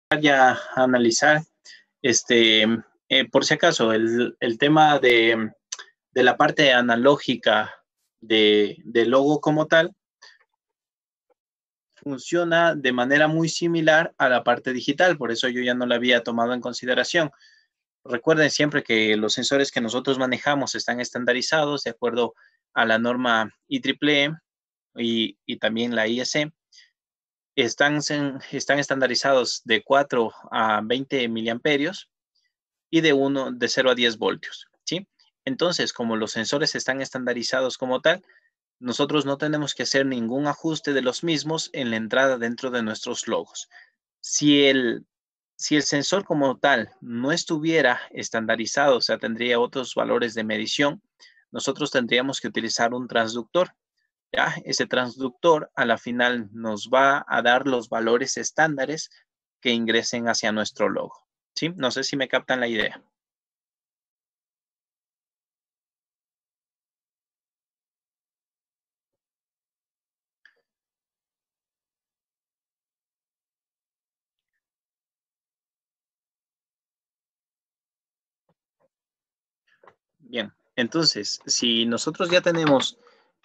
ya a analizar, por si acaso, el tema de la parte analógica del logo como tal funciona de manera muy similar a la parte digital, por eso yo ya no la había tomado en consideración. Recuerden siempre que los sensores que nosotros manejamos están estandarizados de acuerdo a la norma IEEE y también la IEC. Están estandarizados de 4 a 20 miliamperios y de 0 a 10 voltios, ¿sí? Entonces, como los sensores están estandarizados como tal, nosotros no tenemos que hacer ningún ajuste de los mismos en la entrada dentro de nuestros logos. Si el sensor como tal no estuviera estandarizado, o sea, tendría otros valores de medición, nosotros tendríamos que utilizar un transductor. ¿Ya? Ese transductor a la final nos va a dar los valores estándares que ingresen hacia nuestro logo. ¿Sí? No sé si me captan la idea. Bien, entonces, si nosotros ya tenemos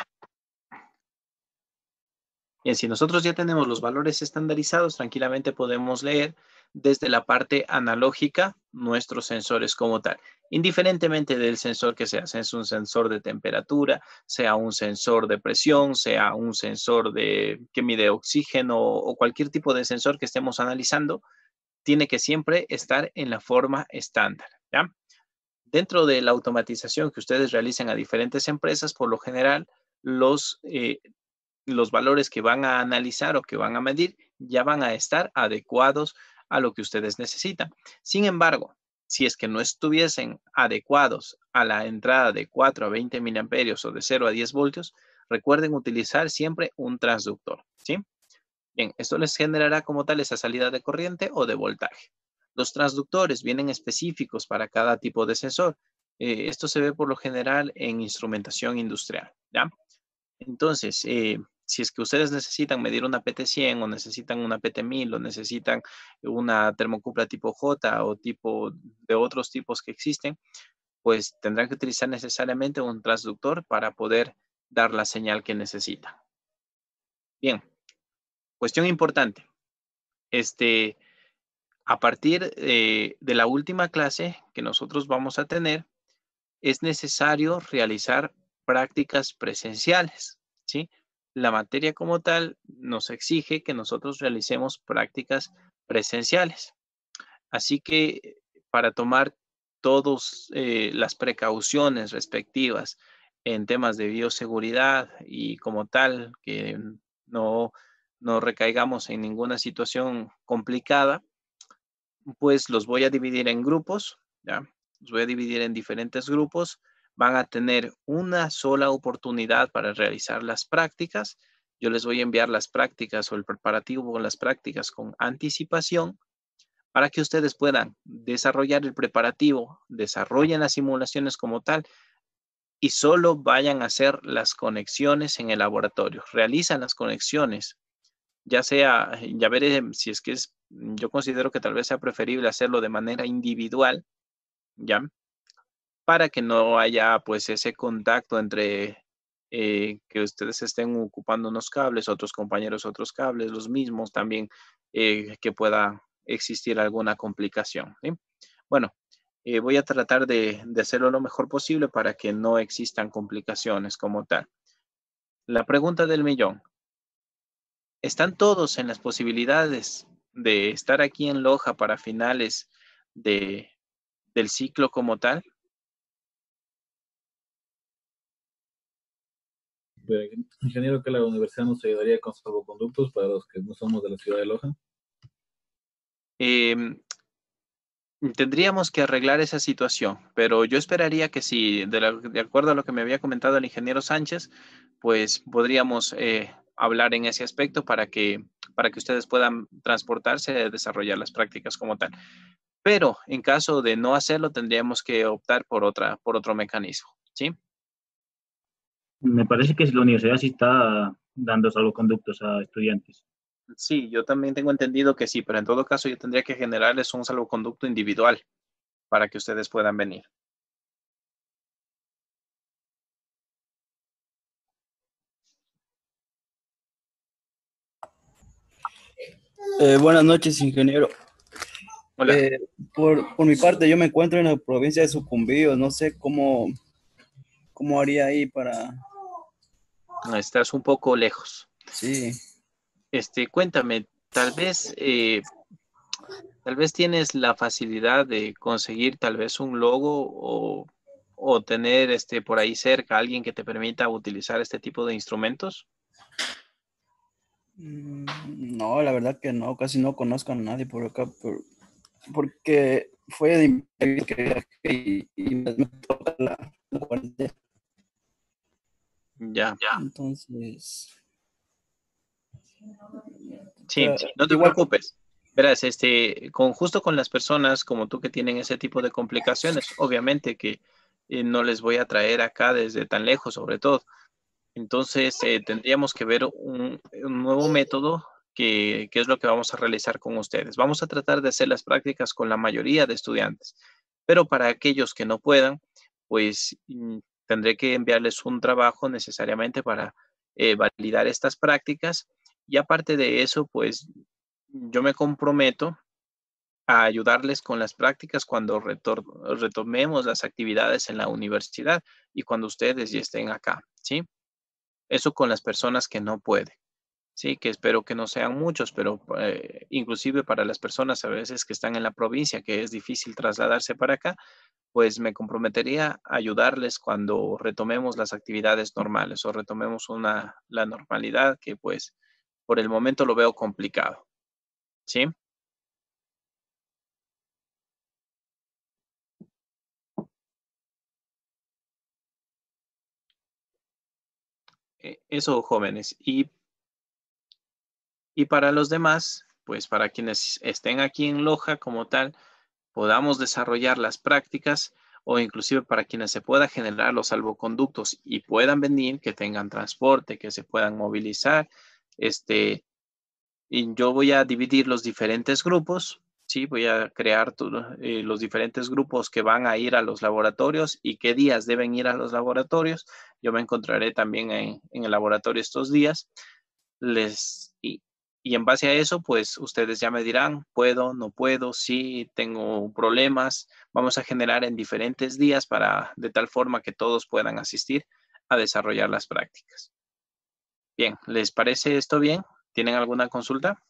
los valores estandarizados, tranquilamente podemos leer desde la parte analógica nuestros sensores como tal. Indiferentemente del sensor que sea, sea un sensor de temperatura, sea un sensor de presión, sea un sensor que mide oxígeno o cualquier tipo de sensor que estemos analizando, tiene que siempre estar en la forma estándar, ¿ya? Dentro de la automatización que ustedes realicen a diferentes empresas, por lo general, los valores que van a analizar o que van a medir ya van a estar adecuados a lo que ustedes necesitan. Sin embargo, si es que no estuviesen adecuados a la entrada de 4 a 20 miliamperios o de 0 a 10 voltios, recuerden utilizar siempre un transductor, ¿sí? Bien, esto les generará como tal esa salida de corriente o de voltaje. Los transductores vienen específicos para cada tipo de sensor. Esto se ve por lo general en instrumentación industrial, ¿ya? Entonces, si es que ustedes necesitan medir una PT100 o necesitan una PT1000 o necesitan una termocupla tipo J o tipo de otros tipos que existen, pues tendrán que utilizar necesariamente un transductor para poder dar la señal que necesitan. Bien, cuestión importante. A partir de la última clase que nosotros vamos a tener, es necesario realizar prácticas presenciales, ¿sí? La materia como tal nos exige que nosotros realicemos prácticas presenciales. Así que para tomar todas las precauciones respectivas en temas de bioseguridad y como tal, que no, no recaigamos en ninguna situación complicada, pues los voy a dividir en grupos, ¿ya? Los voy a dividir en diferentes grupos. Van a tener una sola oportunidad para realizar las prácticas. Yo les voy a enviar las prácticas o el preparativo con las prácticas con anticipación para que ustedes puedan desarrollar el preparativo, desarrollen las simulaciones como tal y solo vayan a hacer las conexiones en el laboratorio. Realizan las conexiones ya sea, ya veré si es que yo considero que tal vez sea preferible hacerlo de manera individual, ¿ya? Para que no haya pues ese contacto entre que ustedes estén ocupando unos cables, otros compañeros otros cables, los mismos también, que pueda existir alguna complicación, ¿sí? Bueno, voy a tratar de hacerlo lo mejor posible para que no existan complicaciones como tal. La pregunta del millón. ¿Están todos en las posibilidades de estar aquí en Loja para finales de, del ciclo como tal? Ingeniero, que la universidad nos ayudaría con salvoconductos para los que no somos de la ciudad de Loja. Tendríamos que arreglar esa situación, pero yo esperaría que si, de acuerdo a lo que me había comentado el ingeniero Sánchez, pues podríamos hablar en ese aspecto para que ustedes puedan transportarse, desarrollar las prácticas como tal. Pero en caso de no hacerlo, tendríamos que optar por otro mecanismo, ¿sí? Me parece que la universidad sí está dando salvoconductos a estudiantes. Sí, yo también tengo entendido que sí, pero en todo caso yo tendría que generarles un salvoconducto individual para que ustedes puedan venir. Buenas noches, ingeniero. Hola, Eh, por mi parte, yo me encuentro en la provincia de Sucumbíos. No sé cómo haría ahí para... estás un poco lejos. Sí. Cuéntame, tal vez tienes la facilidad de conseguir tal vez un logo o tener por ahí cerca alguien que te permita utilizar este tipo de instrumentos. No, la verdad que no, casi no conozco a nadie por acá, porque fue de imprevisto que viajé y me toca la cuarentena. Ya, Entonces, sí, no te igual, preocupes. Verás, justo con las personas como tú que tienen ese tipo de complicaciones, obviamente que no les voy a traer acá desde tan lejos, sobre todo. Entonces, tendríamos que ver un nuevo método que es lo que vamos a realizar con ustedes. Vamos a tratar de hacer las prácticas con la mayoría de estudiantes, pero para aquellos que no puedan, pues tendré que enviarles un trabajo necesariamente para validar estas prácticas. Y aparte de eso, pues yo me comprometo a ayudarles con las prácticas cuando retomemos las actividades en la universidad y cuando ustedes ya estén acá, ¿sí? Eso con las personas que no pueden. Sí, que espero que no sean muchos, pero inclusive para las personas a veces que están en la provincia, que es difícil trasladarse para acá, pues me comprometería a ayudarles cuando retomemos las actividades normales o retomemos la normalidad que pues por el momento lo veo complicado. ¿Sí? Eso, jóvenes. Y para los demás, pues para quienes estén aquí en Loja como tal, podamos desarrollar las prácticas o inclusive para quienes se pueda generar los salvoconductos y puedan venir, que tengan transporte, que se puedan movilizar. Y yo voy a dividir los diferentes grupos, ¿sí? Voy a crear los diferentes grupos que van a ir a los laboratorios y qué días deben ir a los laboratorios. Yo me encontraré también en el laboratorio estos días. Les, y, y en base a eso, pues ustedes ya me dirán, puedo, no puedo, sí, tengo problemas. Vamos a generar en diferentes días de tal forma que todos puedan asistir a desarrollar las prácticas. Bien, ¿les parece esto bien? ¿Tienen alguna consulta?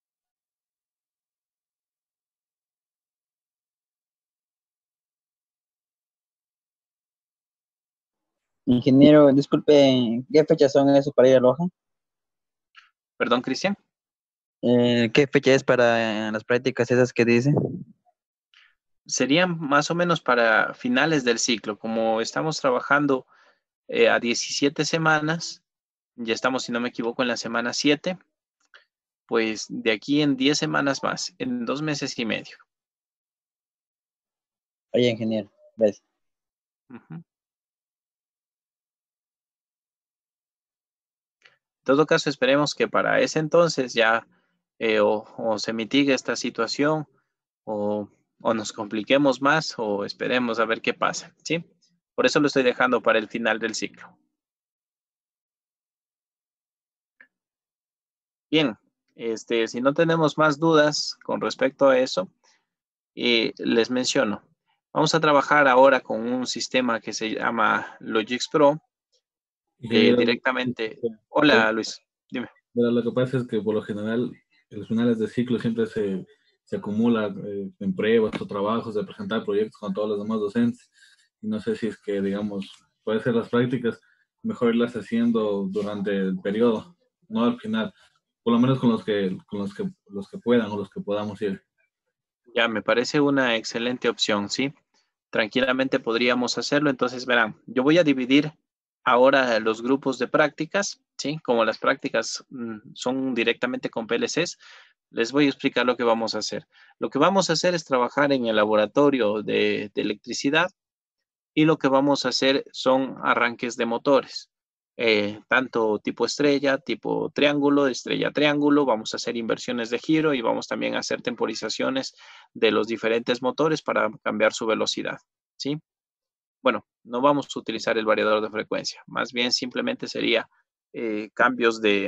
Ingeniero, disculpe, ¿qué fechas son eso para ir a Loja? Perdón, Cristian. ¿Qué fecha es para las prácticas esas que dice? Serían más o menos para finales del ciclo, como estamos trabajando a 17 semanas, ya estamos, si no me equivoco, en la semana 7, pues de aquí en 10 semanas más, en 2 meses y medio. Oye, ingeniero, gracias. Ujú. En todo caso, esperemos que para ese entonces ya o se mitigue esta situación o, o nos compliquemos más o esperemos a ver qué pasa, ¿sí? Por eso lo estoy dejando para el final del ciclo. Bien, si no tenemos más dudas con respecto a eso, les menciono. Vamos a trabajar ahora con un sistema que se llama Logix Pro, Ingeniero, directamente. Hola, Luis, dime. pero lo que pasa es que por lo general, en los finales de ciclo siempre se acumula en pruebas o trabajos de presentar proyectos con todos los demás docentes. Y no sé si es que, digamos, puede ser las prácticas, mejor irlas haciendo durante el periodo, no al final, por lo menos los que puedan o los que podamos ir. Ya, me parece una excelente opción, ¿sí? Tranquilamente podríamos hacerlo. Entonces, verán, yo voy a dividir ahora los grupos de prácticas, ¿sí? Como las prácticas son directamente con PLCs, les voy a explicar lo que vamos a hacer. Lo que vamos a hacer es trabajar en el laboratorio de electricidad y lo que vamos a hacer son arranques de motores. tanto tipo estrella, tipo triángulo, estrella, triángulo. Vamos a hacer inversiones de giro y vamos también a hacer temporizaciones de los diferentes motores para cambiar su velocidad, ¿sí? Bueno, no vamos a utilizar el variador de frecuencia, más bien simplemente sería cambios de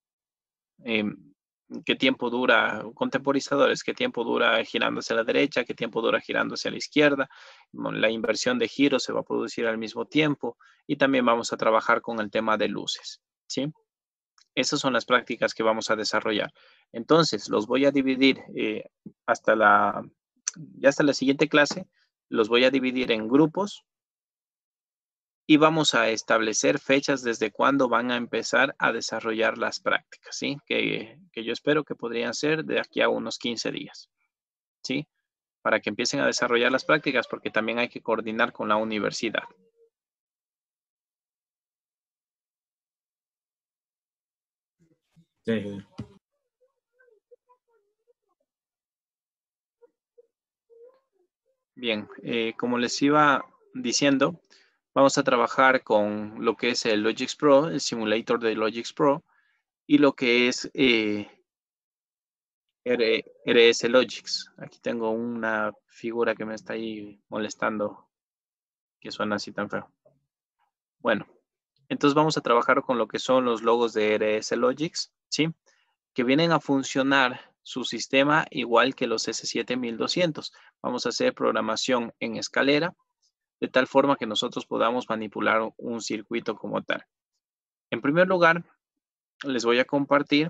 qué tiempo dura, con temporizadores, qué tiempo dura girando hacia la derecha, qué tiempo dura girando hacia la izquierda. La inversión de giro se va a producir al mismo tiempo y también vamos a trabajar con el tema de luces, ¿sí? Esas son las prácticas que vamos a desarrollar. Entonces, los voy a dividir ya hasta la siguiente clase, los voy a dividir en grupos y vamos a establecer fechas desde cuándo van a empezar a desarrollar las prácticas, ¿sí? Que yo espero que podrían ser de aquí a unos 15 días, ¿sí? Para que empiecen a desarrollar las prácticas, porque también hay que coordinar con la universidad. Sí. Bien, como les iba diciendo, vamos a trabajar con lo que es el Logix Pro, el simulator de Logix Pro, y lo que es RS Logix. Aquí tengo una figura que me está ahí molestando, que suena así tan feo. Bueno, entonces vamos a trabajar con lo que son los logos de RS Logix, ¿sí? Que vienen a funcionar su sistema igual que los S7200. Vamos a hacer programación en escalera, de tal forma que nosotros podamos manipular un circuito como tal. En primer lugar, les voy a compartir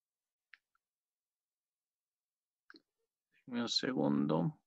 un segundo.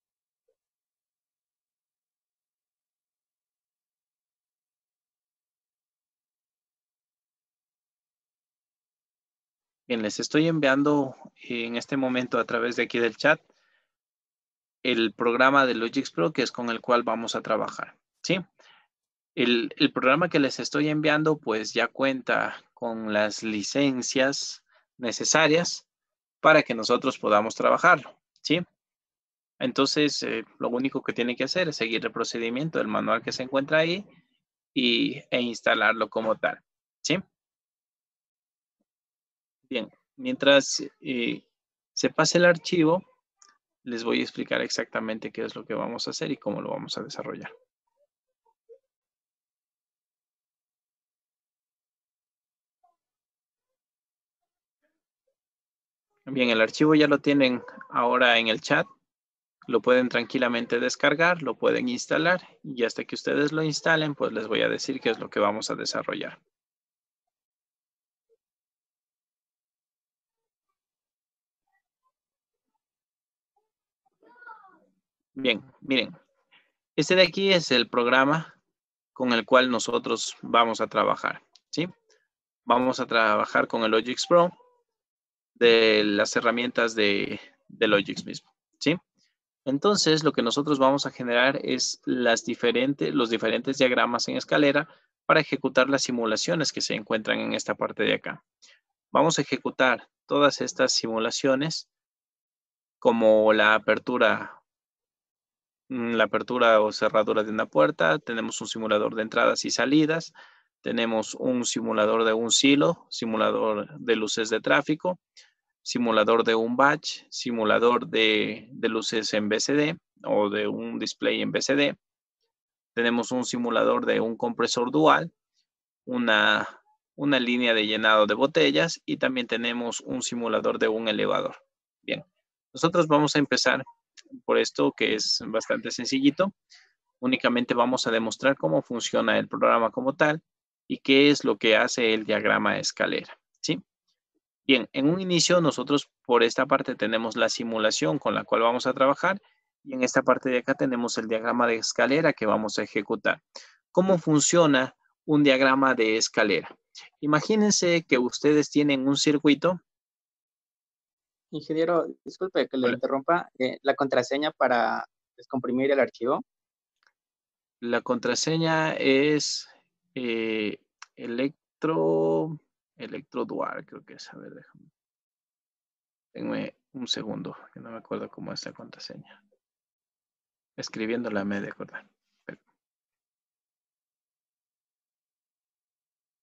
Bien, les estoy enviando en este momento a través de aquí del chat el programa de Logix Pro, que es con el cual vamos a trabajar, ¿sí? El programa que les estoy enviando pues ya cuenta con las licencias necesarias para que nosotros podamos trabajarlo, ¿sí? Entonces, lo único que tiene que hacer es seguir el procedimiento del manual que se encuentra ahí e instalarlo como tal, ¿sí? Bien, mientras se pase el archivo, les voy a explicar exactamente qué es lo que vamos a hacer y cómo lo vamos a desarrollar. Bien, el archivo ya lo tienen ahora en el chat. Lo pueden tranquilamente descargar, lo pueden instalar y hasta que ustedes lo instalen, pues les voy a decir qué es lo que vamos a desarrollar. Bien, miren, este de aquí es el programa con el cual nosotros vamos a trabajar, ¿sí? Vamos a trabajar con el Logix Pro de las herramientas de Logix mismo, ¿sí? Entonces, lo que nosotros vamos a generar es los diferentes diagramas en escalera para ejecutar las simulaciones que se encuentran en esta parte de acá. Vamos a ejecutar todas estas simulaciones como la apertura o cerradura de una puerta. Tenemos un simulador de entradas y salidas. Tenemos un simulador de un silo, simulador de luces de tráfico, simulador de un batch, simulador de luces en BCD o de un display en BCD. Tenemos un simulador de un compresor dual, una línea de llenado de botellas y también tenemos un simulador de un elevador. Bien, nosotros vamos a empezar por esto que es bastante sencillito. Únicamente vamos a demostrar cómo funciona el programa como tal y qué es lo que hace el diagrama de escalera, ¿sí? Bien, en un inicio nosotros por esta parte tenemos la simulación con la cual vamos a trabajar y en esta parte de acá tenemos el diagrama de escalera que vamos a ejecutar. ¿Cómo funciona un diagrama de escalera? Imagínense que ustedes tienen un circuito. Ingeniero, disculpe que le Hola. interrumpa. La contraseña para descomprimir el archivo. La contraseña es electrodual, creo que es. A ver, déjame. Denme un segundo, que no me acuerdo cómo es la contraseña. Escribiéndola me de acordar.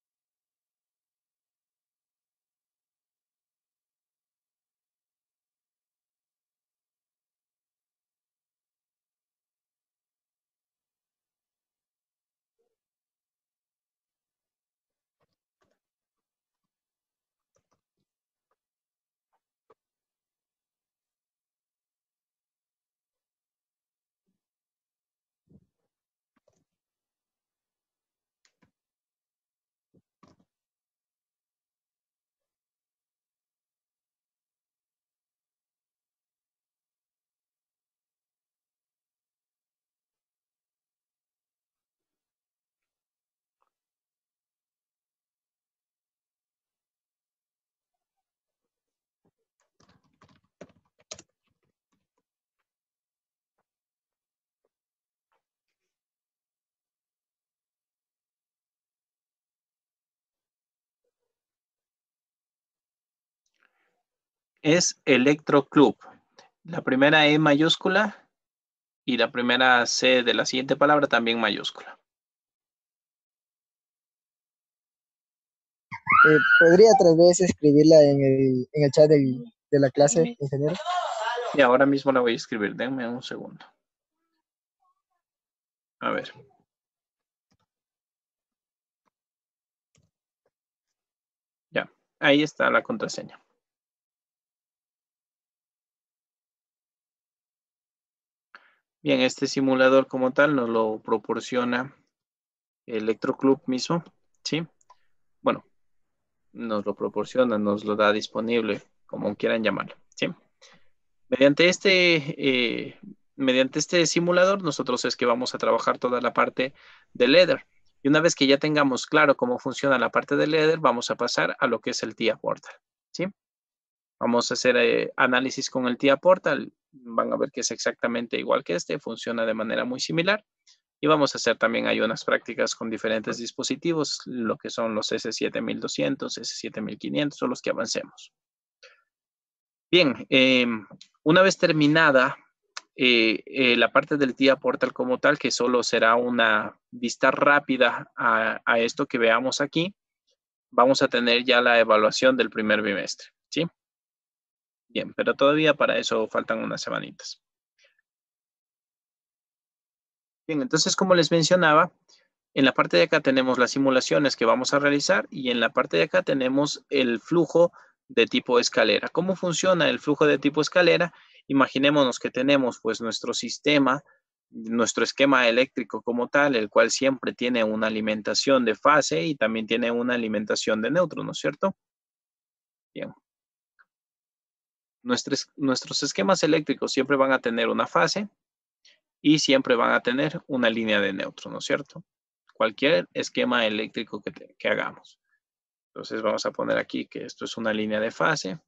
es electroclub. La primera E mayúscula y la primera C de la siguiente palabra también mayúscula. ¿Podría otra vez escribirla en el chat de la clase, ingeniero? Y ahora mismo la voy a escribir. Denme un segundo. A ver. Ya, ahí está la contraseña. Bien, este simulador como tal nos lo proporciona Electroclub mismo, ¿sí? Bueno, nos lo proporciona, nos lo da disponible, como quieran llamarlo, ¿sí? Mediante este simulador, nosotros es que vamos a trabajar toda la parte del header. Y una vez que ya tengamos claro cómo funciona la parte del header, vamos a pasar a lo que es el TIA Portal, ¿sí? Vamos a hacer análisis con el TIA Portal. Van a ver que es exactamente igual que este, funciona de manera muy similar. Y vamos a hacer también hay unas prácticas con diferentes dispositivos, lo que son los S7200, S7500, son los que avancemos. Bien, una vez terminada la parte del TIA Portal como tal, que solo será una vista rápida a esto que veamos aquí, vamos a tener ya la evaluación del primer bimestre, ¿sí? Bien, pero todavía para eso faltan unas semanitas. Bien, entonces como les mencionaba, en la parte de acá tenemos las simulaciones que vamos a realizar y en la parte de acá tenemos el flujo de tipo escalera. ¿Cómo funciona el flujo de tipo escalera? Imaginémonos que tenemos pues nuestro sistema, nuestro esquema eléctrico como tal, el cual siempre tiene una alimentación de fase y también tiene una alimentación de neutro, ¿no es cierto? Bien. Nuestros esquemas eléctricos siempre van a tener una fase y siempre van a tener una línea de neutro, ¿no es cierto? Cualquier esquema eléctrico que hagamos. Entonces vamos a poner aquí que esto es una línea de fase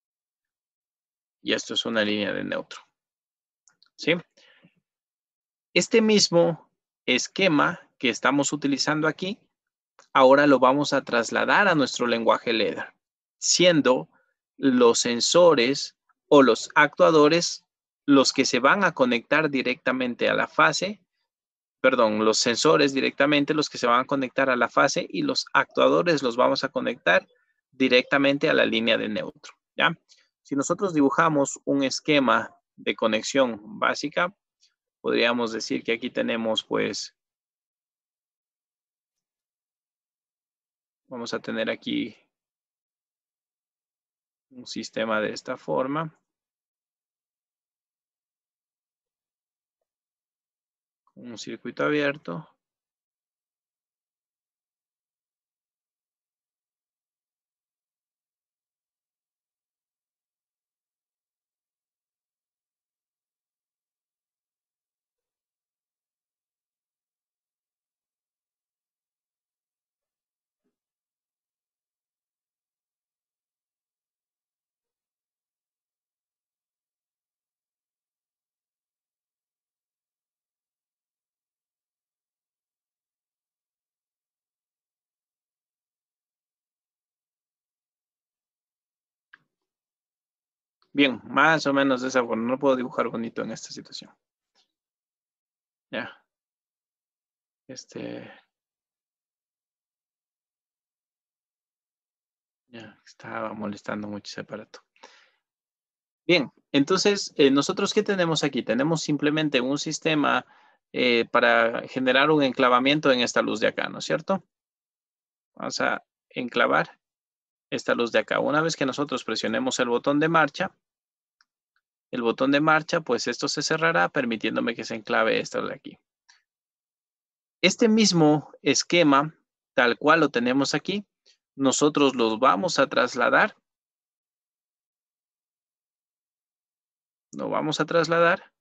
y esto es una línea de neutro. ¿Sí? Este mismo esquema que estamos utilizando aquí, ahora lo vamos a trasladar a nuestro lenguaje LEDAR, siendo los sensores o los actuadores los que se van a conectar directamente a la fase, perdón, los sensores directamente los que se van a conectar a la fase y los actuadores los vamos a conectar directamente a la línea de neutro, ¿ya? Si nosotros dibujamos un esquema de conexión básica, podríamos decir que aquí tenemos, pues, vamos a tener aquí un sistema de esta forma. Un circuito abierto. Bien, más o menos de esa forma. No puedo dibujar bonito en esta situación. Ya. Ya, estaba molestando mucho ese aparato. Bien, entonces, ¿nosotros qué tenemos aquí? Tenemos simplemente un sistema para generar un enclavamiento en esta luz de acá, ¿no es cierto? Vamos a enclavar esta luz de acá. Una vez que nosotros presionemos el botón de marcha, pues esto se cerrará permitiéndome que se enclave esto de aquí. Este mismo esquema, tal cual lo tenemos aquí, nosotros los vamos a trasladar. Lo vamos a trasladar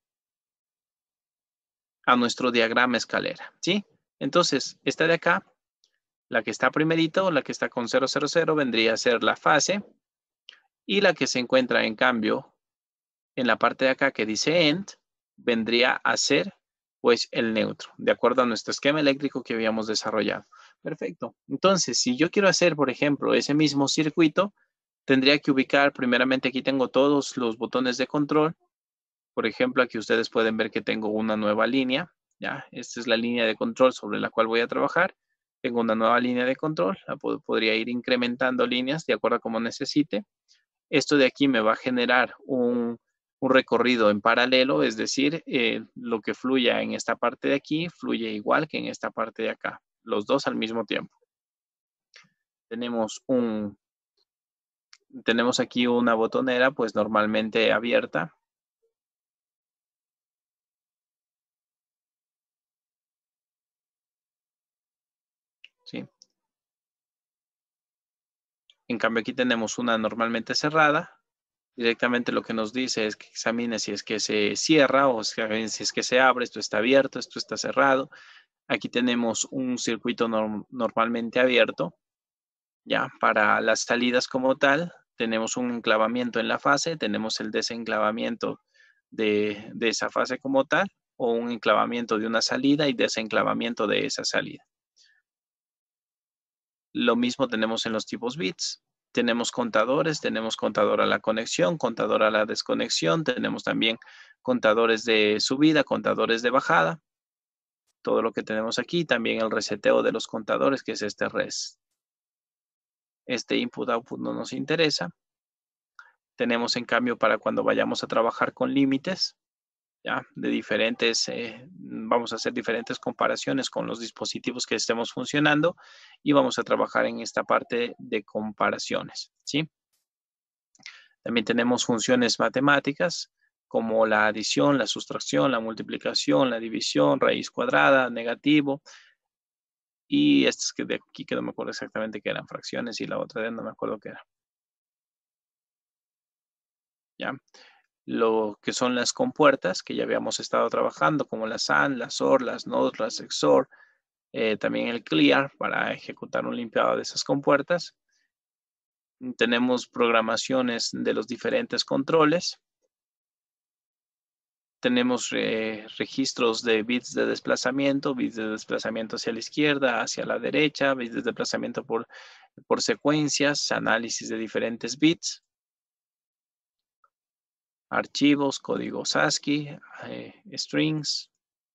a nuestro diagrama escalera, ¿sí? Entonces, esta de acá, la que está primerito, la que está con 000, vendría a ser la fase. Y la que se encuentra, en cambio, en la parte de acá que dice end, vendría a ser, pues, el neutro, de acuerdo a nuestro esquema eléctrico que habíamos desarrollado. Perfecto. Entonces, si yo quiero hacer, por ejemplo, ese mismo circuito, tendría que ubicar, primeramente aquí tengo todos los botones de control. Por ejemplo, aquí ustedes pueden ver que tengo una nueva línea. ¿Ya? Esta es la línea de control sobre la cual voy a trabajar. Tengo una nueva línea de control. Podría ir incrementando líneas de acuerdo a como necesite. Esto de aquí me va a generar un recorrido en paralelo, es decir, lo que fluya en esta parte de aquí fluye igual que en esta parte de acá. Los dos al mismo tiempo. Tenemos aquí una botonera, pues normalmente abierta. ¿Sí? En cambio, aquí tenemos una normalmente cerrada. Directamente lo que nos dice es que examine si es que se cierra o si es que se abre. Esto está abierto, esto está cerrado. Aquí tenemos un circuito normalmente abierto. Ya, para las salidas como tal, tenemos un enclavamiento en la fase, tenemos el desenclavamiento de esa fase como tal, o un enclavamiento de una salida y desenclavamiento de esa salida. Lo mismo tenemos en los tipos bits. Tenemos contadores, tenemos contador a la conexión, contador a la desconexión, tenemos también contadores de subida, contadores de bajada. Todo lo que tenemos aquí, también el reseteo de los contadores, que es este res. Este input-output no nos interesa. Tenemos en cambio para cuando vayamos a trabajar con límites, ya, de diferentes, vamos a hacer diferentes comparaciones con los dispositivos que estemos funcionando y vamos a trabajar en esta parte de comparaciones, ¿sí? También tenemos funciones matemáticas como la adición, la sustracción, la multiplicación, la división, raíz cuadrada, negativo. Y estas que de aquí que no me acuerdo exactamente qué eran, fracciones, y la otra de no me acuerdo qué era. ¿Ya? Lo que son las compuertas que ya habíamos estado trabajando, como las AND, las OR, las NOT, las XOR, también el clear para ejecutar un limpiado de esas compuertas. Tenemos programaciones de los diferentes controles. Tenemos registros de bits de desplazamiento hacia la izquierda, hacia la derecha, bits de desplazamiento por secuencias, análisis de diferentes bits. Archivos, códigos ASCII, strings,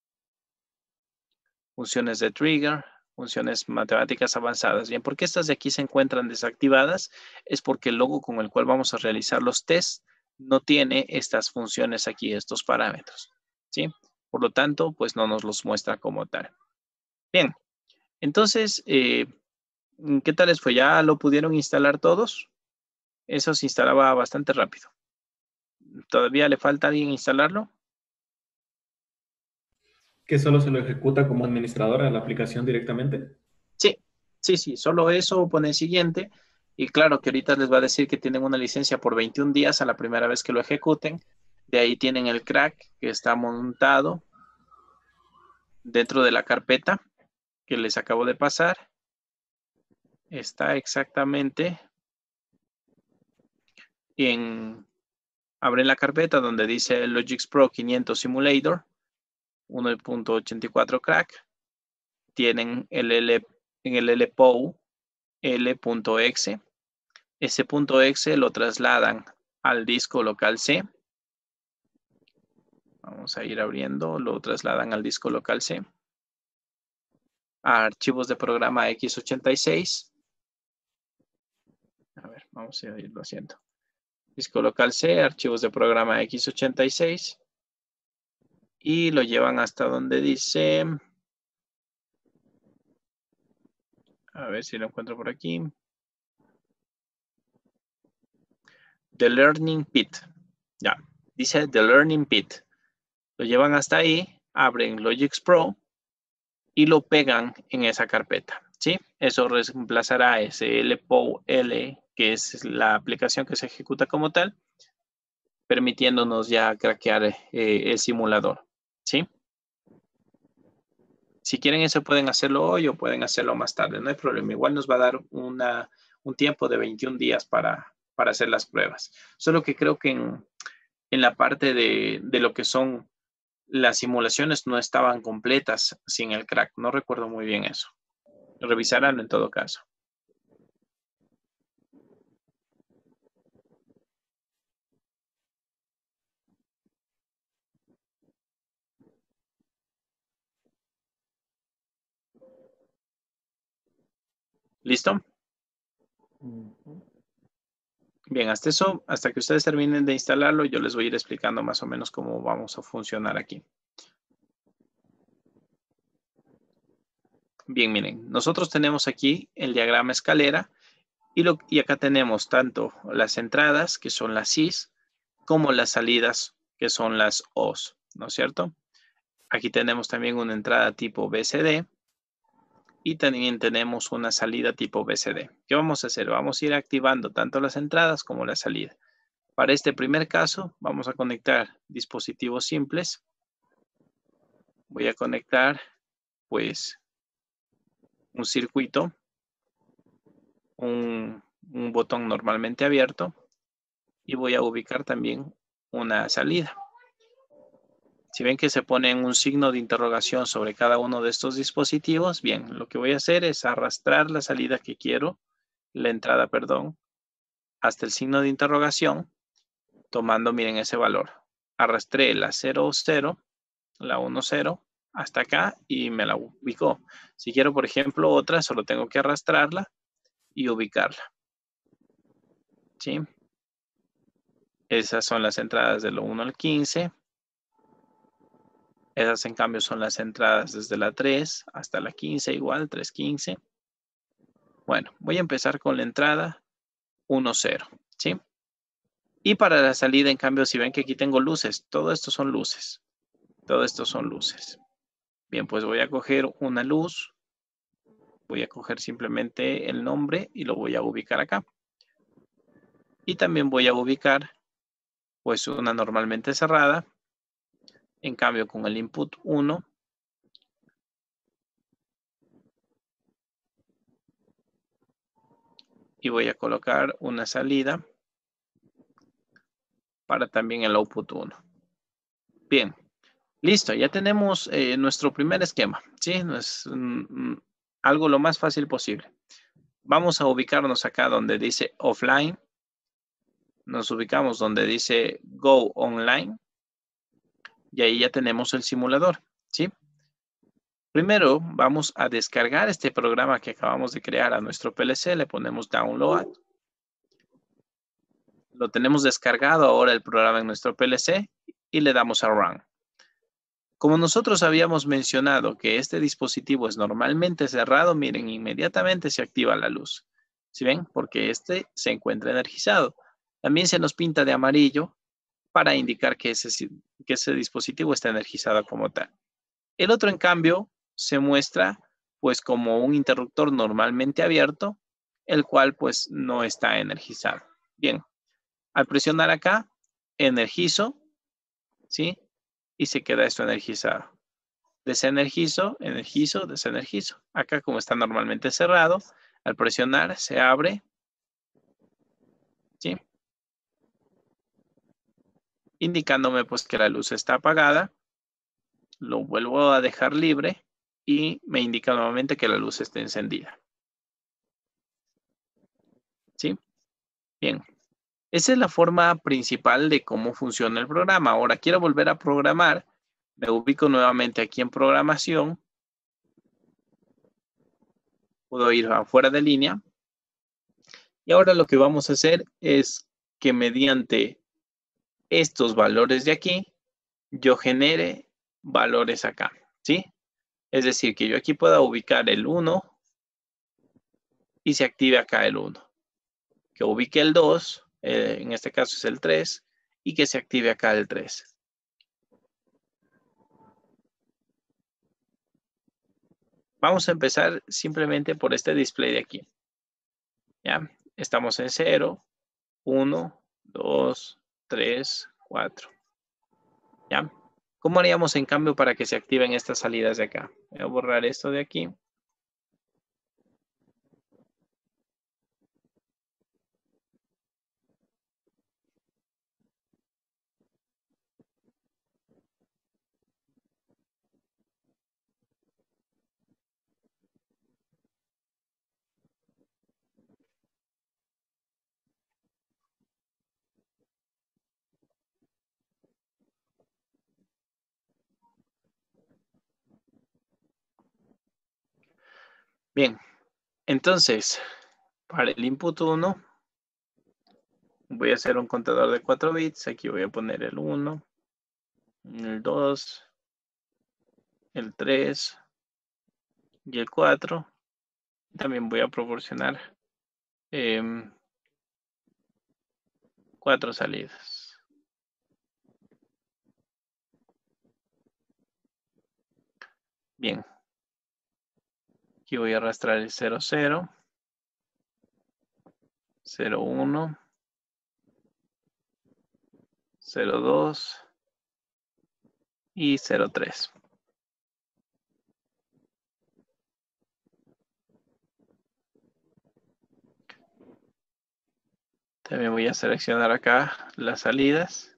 funciones de trigger, funciones matemáticas avanzadas. Bien, ¿por qué estas de aquí se encuentran desactivadas? Es porque el logo con el cual vamos a realizar los tests no tiene estas funciones aquí, estos parámetros, ¿sí? Por lo tanto, pues no nos los muestra como tal. Bien, entonces, ¿qué tal les fue? ¿Ya lo pudieron instalar todos? Eso se instalaba bastante rápido. ¿Todavía le falta a alguien instalarlo? ¿Que solo se lo ejecuta como administradora de la aplicación directamente? Sí, solo eso, pone siguiente. Y claro que ahorita les va a decir que tienen una licencia por 21 días a la primera vez que lo ejecuten. De ahí tienen el crack que está montado dentro de la carpeta que les acabo de pasar. Está exactamente abren la carpeta donde dice Logix Pro 500 Simulator 1.84 crack. Tienen en el LPOU L.exe. Ese .exe lo trasladan al disco local C. Vamos a ir abriendo, lo trasladan al disco local C. A archivos de programa x86. A ver, vamos a irlo haciendo. Disco local C, archivos de programa x86. Y lo llevan hasta donde dice... A ver si lo encuentro por aquí. The Learning Pit. Ya, dice The Learning Pit. Lo llevan hasta ahí, abren Logix Pro y lo pegan en esa carpeta, ¿sí? Eso reemplazará ese LPOL, que es la aplicación que se ejecuta como tal, permitiéndonos ya craquear el simulador, ¿sí? Si quieren eso pueden hacerlo hoy o pueden hacerlo más tarde, no hay problema. Igual nos va a dar un tiempo de 21 días para hacer las pruebas. Solo que creo que en la parte de lo que son las simulaciones no estaban completas sin el crack. No recuerdo muy bien eso. Revisarán en todo caso. ¿Listo? Bien, hasta que ustedes terminen de instalarlo, yo les voy a ir explicando más o menos cómo vamos a funcionar aquí. Bien, miren, nosotros tenemos aquí el diagrama escalera y acá tenemos tanto las entradas, que son las Cs, como las salidas, que son las Os, ¿no es cierto? Aquí tenemos también una entrada tipo BCD y también tenemos una salida tipo BCD. ¿Qué vamos a hacer? Vamos a ir activando tanto las entradas como la salida. Para este primer caso, vamos a conectar dispositivos simples. Voy a conectar, pues, un circuito, un botón normalmente abierto y voy a ubicar también una salida. Si ven que se pone un signo de interrogación sobre cada uno de estos dispositivos, bien, lo que voy a hacer es arrastrar la salida que quiero, la entrada, perdón, hasta el signo de interrogación, tomando, miren, ese valor. Arrastré la 00, la 10, hasta acá y me la ubicó. Si quiero, por ejemplo, otra, solo tengo que arrastrarla y ubicarla. ¿Sí? Esas son las entradas de lo 1 al 15. Esas, en cambio, son las entradas desde la 3 hasta la 15, igual, 315. Bueno, voy a empezar con la entrada 10, ¿sí? Y para la salida, en cambio, si ven que aquí tengo luces, todo esto son luces. Todo esto son luces. Bien, pues voy a coger una luz. Voy a coger simplemente el nombre y lo voy a ubicar acá. Y también voy a ubicar, pues, una normalmente cerrada. En cambio, con el input 1, y voy a colocar una salida para también el output 1. Bien, listo, ya tenemos nuestro primer esquema, ¿sí? Es algo lo más fácil posible. Vamos a ubicarnos acá donde dice offline. Nos ubicamos donde dice go online. Y ahí ya tenemos el simulador, ¿sí? Primero vamos a descargar este programa que acabamos de crear a nuestro PLC. Le ponemos download. Lo tenemos descargado ahora el programa en nuestro PLC y le damos a run. Como nosotros habíamos mencionado que este dispositivo es normalmente cerrado, miren, inmediatamente se activa la luz. ¿Sí ven? Porque este se encuentra energizado. También se nos pinta de amarillo para indicar que ese dispositivo está energizado como tal. El otro, en cambio, se muestra pues como un interruptor normalmente abierto, el cual pues no está energizado. Bien, al presionar acá, energizo, ¿sí? Y se queda esto energizado. Desenergizo, energizo, desenergizo. Acá, como está normalmente cerrado, al presionar se abre, ¿sí? Indicándome pues que la luz está apagada. Lo vuelvo a dejar libre y me indica nuevamente que la luz está encendida. ¿Sí? Bien. Esa es la forma principal de cómo funciona el programa. Ahora quiero volver a programar. Me ubico nuevamente aquí en programación. Puedo ir afuera de línea. Y ahora lo que vamos a hacer es que mediante estos valores de aquí, yo genere valores acá, ¿sí? Es decir, que yo aquí pueda ubicar el 1 y se active acá el 1. Que ubique el 2, en este caso es el 3, y que se active acá el 3. Vamos a empezar simplemente por este display de aquí. ¿Ya? Estamos en 0, 1, 2, 3, 4. ¿Ya? ¿Cómo haríamos en cambio para que se activen estas salidas de acá? Voy a borrar esto de aquí. Bien, Entonces, para el input 1, voy a hacer un contador de 4 bits. Aquí voy a poner el 1, el 2, el 3 y el 4. También voy a proporcionar 4 salidas. Bien. Aquí voy a arrastrar el 0, 0, 0, 1, 0, 2 y 0, 3. También voy a seleccionar acá las salidas.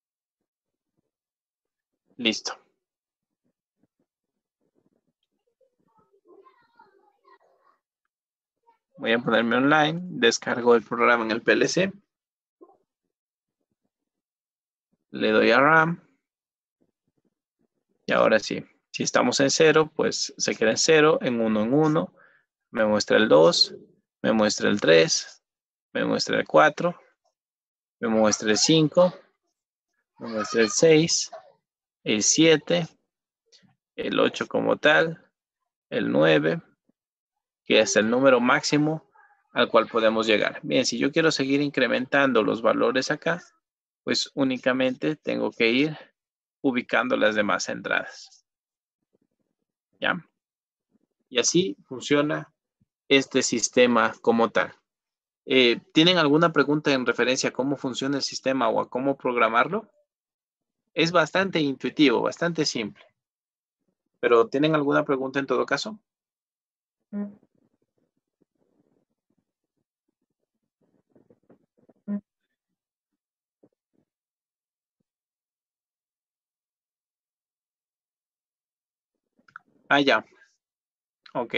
Listo. Voy a ponerme online. Descargo el programa en el PLC. Le doy a RAM. Y ahora sí. Si estamos en 0, pues se queda en 0, en 1 en 1. Me muestra el 2, me muestra el 3, me muestra el 4, me muestra el 5, me muestra el 6, el 7, el 8 como tal, el 9, que es el número máximo al cual podemos llegar. Bien, si yo quiero seguir incrementando los valores acá, pues únicamente tengo que ir ubicando las demás entradas. ¿Ya? Y así funciona este sistema como tal. ¿Tienen alguna pregunta en referencia a cómo funciona el sistema o a cómo programarlo? Es bastante intuitivo, bastante simple. Pero ¿tienen alguna pregunta en todo caso? Ah, ya. Ok.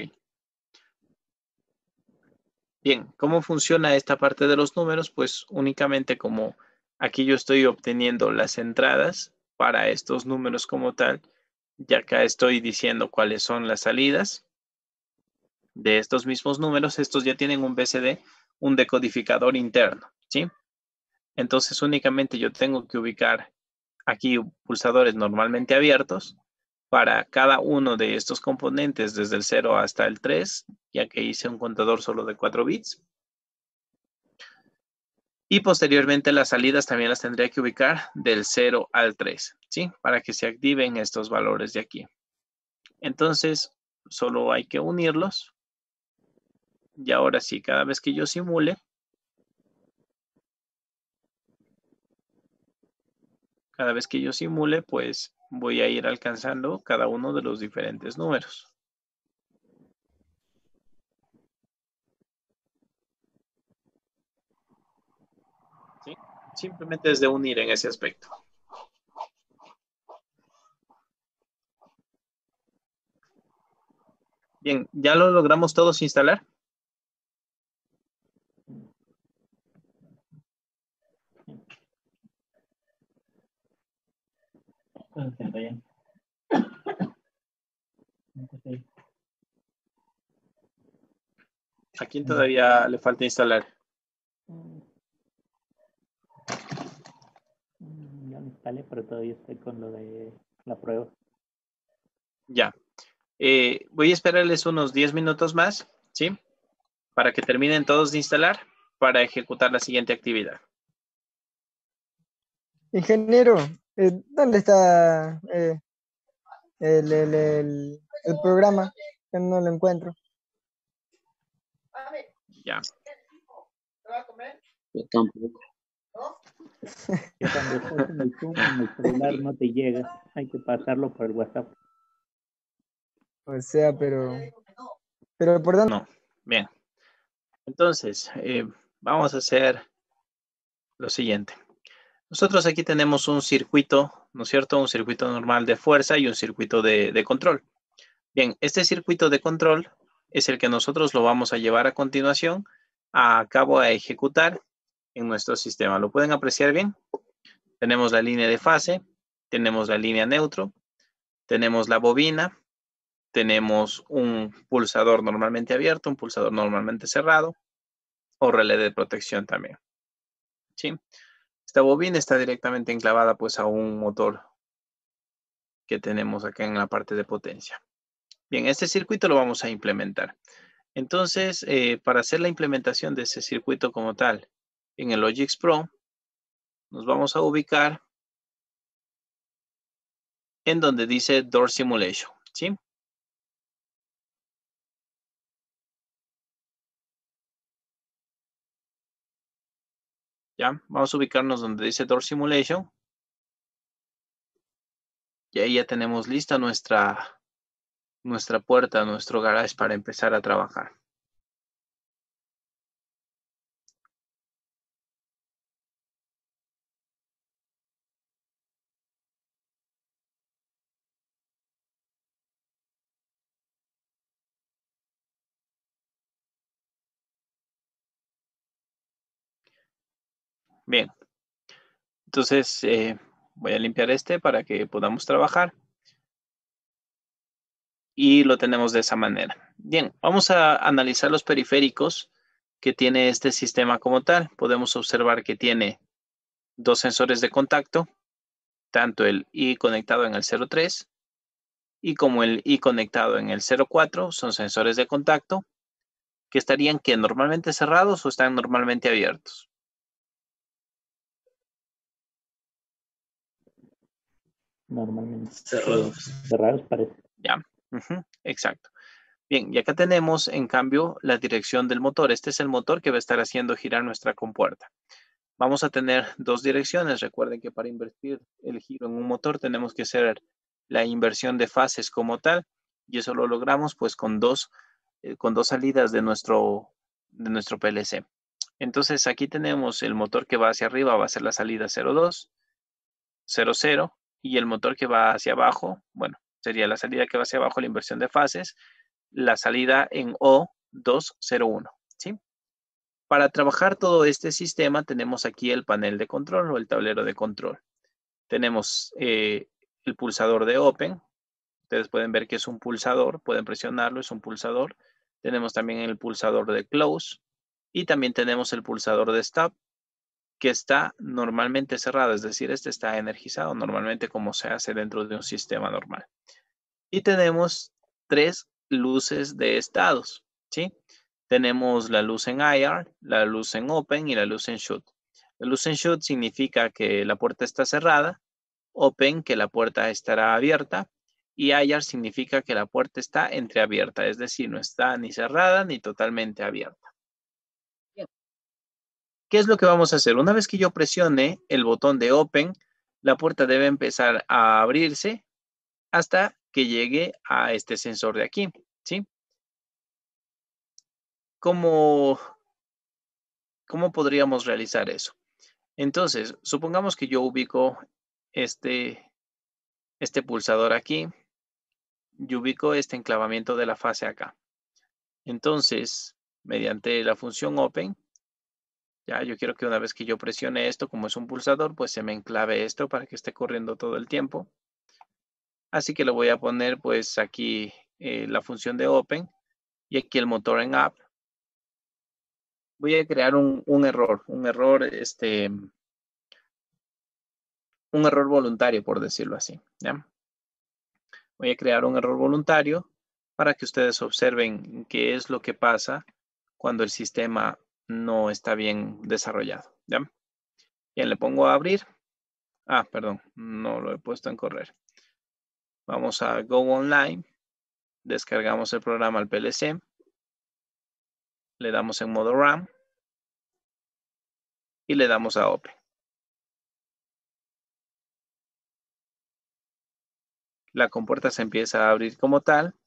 Bien, ¿cómo funciona esta parte de los números? Pues únicamente como aquí yo estoy obteniendo las entradas para estos números como tal, y acá estoy diciendo cuáles son las salidas de estos mismos números. Estos ya tienen un BCD, un decodificador interno, ¿sí? Entonces únicamente yo tengo que ubicar aquí pulsadores normalmente abiertos para cada uno de estos componentes desde el 0 hasta el 3, ya que hice un contador solo de 4 bits. Y posteriormente las salidas también las tendría que ubicar del 0 al 3, ¿sí? Para que se activen estos valores de aquí. Entonces, solo hay que unirlos. Y ahora sí, cada vez que yo simule, pues voy a ir alcanzando cada uno de los diferentes números. ¿Sí? Simplemente es de unir en ese aspecto. Bien, ¿ya lo logramos todos instalar? ¿A quién todavía le falta instalar? Ya lo instalé, pero todavía estoy con lo de la prueba. Ya. Voy a esperarles unos 10 minutos más, ¿sí? Para que terminen todos de instalar para ejecutar la siguiente actividad. Ingeniero, ¿dónde está el programa? Que no lo encuentro. Ya. Yo tampoco. Que cuando estás en el Zoom, en el celular no te llega. Hay que pasarlo por el WhatsApp. O sea, pero ¿por dónde? No. Bien. Entonces, vamos a hacer lo siguiente. Nosotros aquí tenemos un circuito, ¿no es cierto? Un circuito normal de fuerza y un circuito de control. Bien, este circuito de control es el que nosotros lo vamos a llevar a continuación a cabo a ejecutar en nuestro sistema. ¿Lo pueden apreciar bien? Tenemos la línea de fase, tenemos la línea neutro, tenemos la bobina, tenemos un pulsador normalmente abierto, un pulsador normalmente cerrado o relé de protección también. ¿Sí? Esta bobina está directamente enclavada pues a un motor que tenemos acá en la parte de potencia. Bien, este circuito lo vamos a implementar. Entonces, para hacer la implementación de ese circuito como tal en el Logix Pro, nos vamos a ubicar en donde dice Door Simulation, ¿sí? Ya, vamos a ubicarnos donde dice Door Simulation. Y ahí ya tenemos lista nuestra puerta, nuestro garage para empezar a trabajar. Bien, entonces voy a limpiar este para que podamos trabajar. Y lo tenemos de esa manera. Bien, vamos a analizar los periféricos que tiene este sistema como tal. Podemos observar que tiene dos sensores de contacto, tanto el I conectado en el 03 y como el I conectado en el 04. Son sensores de contacto que estarían que normalmente cerrados o están normalmente abiertos. Normalmente Cerrados. cerrados parece. Ya, exacto. Bien, y acá tenemos, en cambio, la dirección del motor. Este es el motor que va a estar haciendo girar nuestra compuerta. Vamos a tener dos direcciones. Recuerden que para invertir el giro en un motor tenemos que hacer la inversión de fases como tal. Y eso lo logramos pues con dos salidas de nuestro PLC. Entonces aquí tenemos el motor que va hacia arriba, va a ser la salida 02, 00. Y el motor que va hacia abajo, bueno, sería la salida que va hacia abajo, la inversión de fases, la salida en O201, ¿sí? Para trabajar todo este sistema tenemos aquí el panel de control o el tablero de control. Tenemos el pulsador de Open. Ustedes pueden ver que es un pulsador, pueden presionarlo, es un pulsador. Tenemos también el pulsador de Close y también tenemos el pulsador de Stop, que está normalmente cerrado, es decir, este está energizado normalmente como se hace dentro de un sistema normal. Y tenemos tres luces de estados, ¿sí? Tenemos la luz en IR, la luz en Open y la luz en Shut. La luz en Shut significa que la puerta está cerrada, Open que la puerta estará abierta y IR significa que la puerta está entreabierta, es decir, no está ni cerrada ni totalmente abierta. Bien. ¿Qué es lo que vamos a hacer? Una vez que yo presione el botón de Open, la puerta debe empezar a abrirse hasta que llegue a este sensor de aquí, ¿sí? ¿Cómo podríamos realizar eso? Entonces, supongamos que yo ubico este pulsador aquí y ubico este enclavamiento de la fase acá. Entonces, mediante la función Open, ya yo quiero que una vez que yo presione esto, como es un pulsador, pues se me enclave esto para que esté corriendo todo el tiempo. Así que le voy a poner pues aquí la función de Open y aquí el motor en App. Voy a crear un error voluntario, por decirlo así, ¿ya? Voy a crear un error voluntario para que ustedes observen qué es lo que pasa cuando el sistema no está bien desarrollado, ¿ya? Bien, le pongo a abrir. Ah, perdón, no lo he puesto en correr. Vamos a Go Online. Descargamos el programa al PLC. Le damos en modo RAM. Y le damos a Open. La compuerta se empieza a abrir como tal.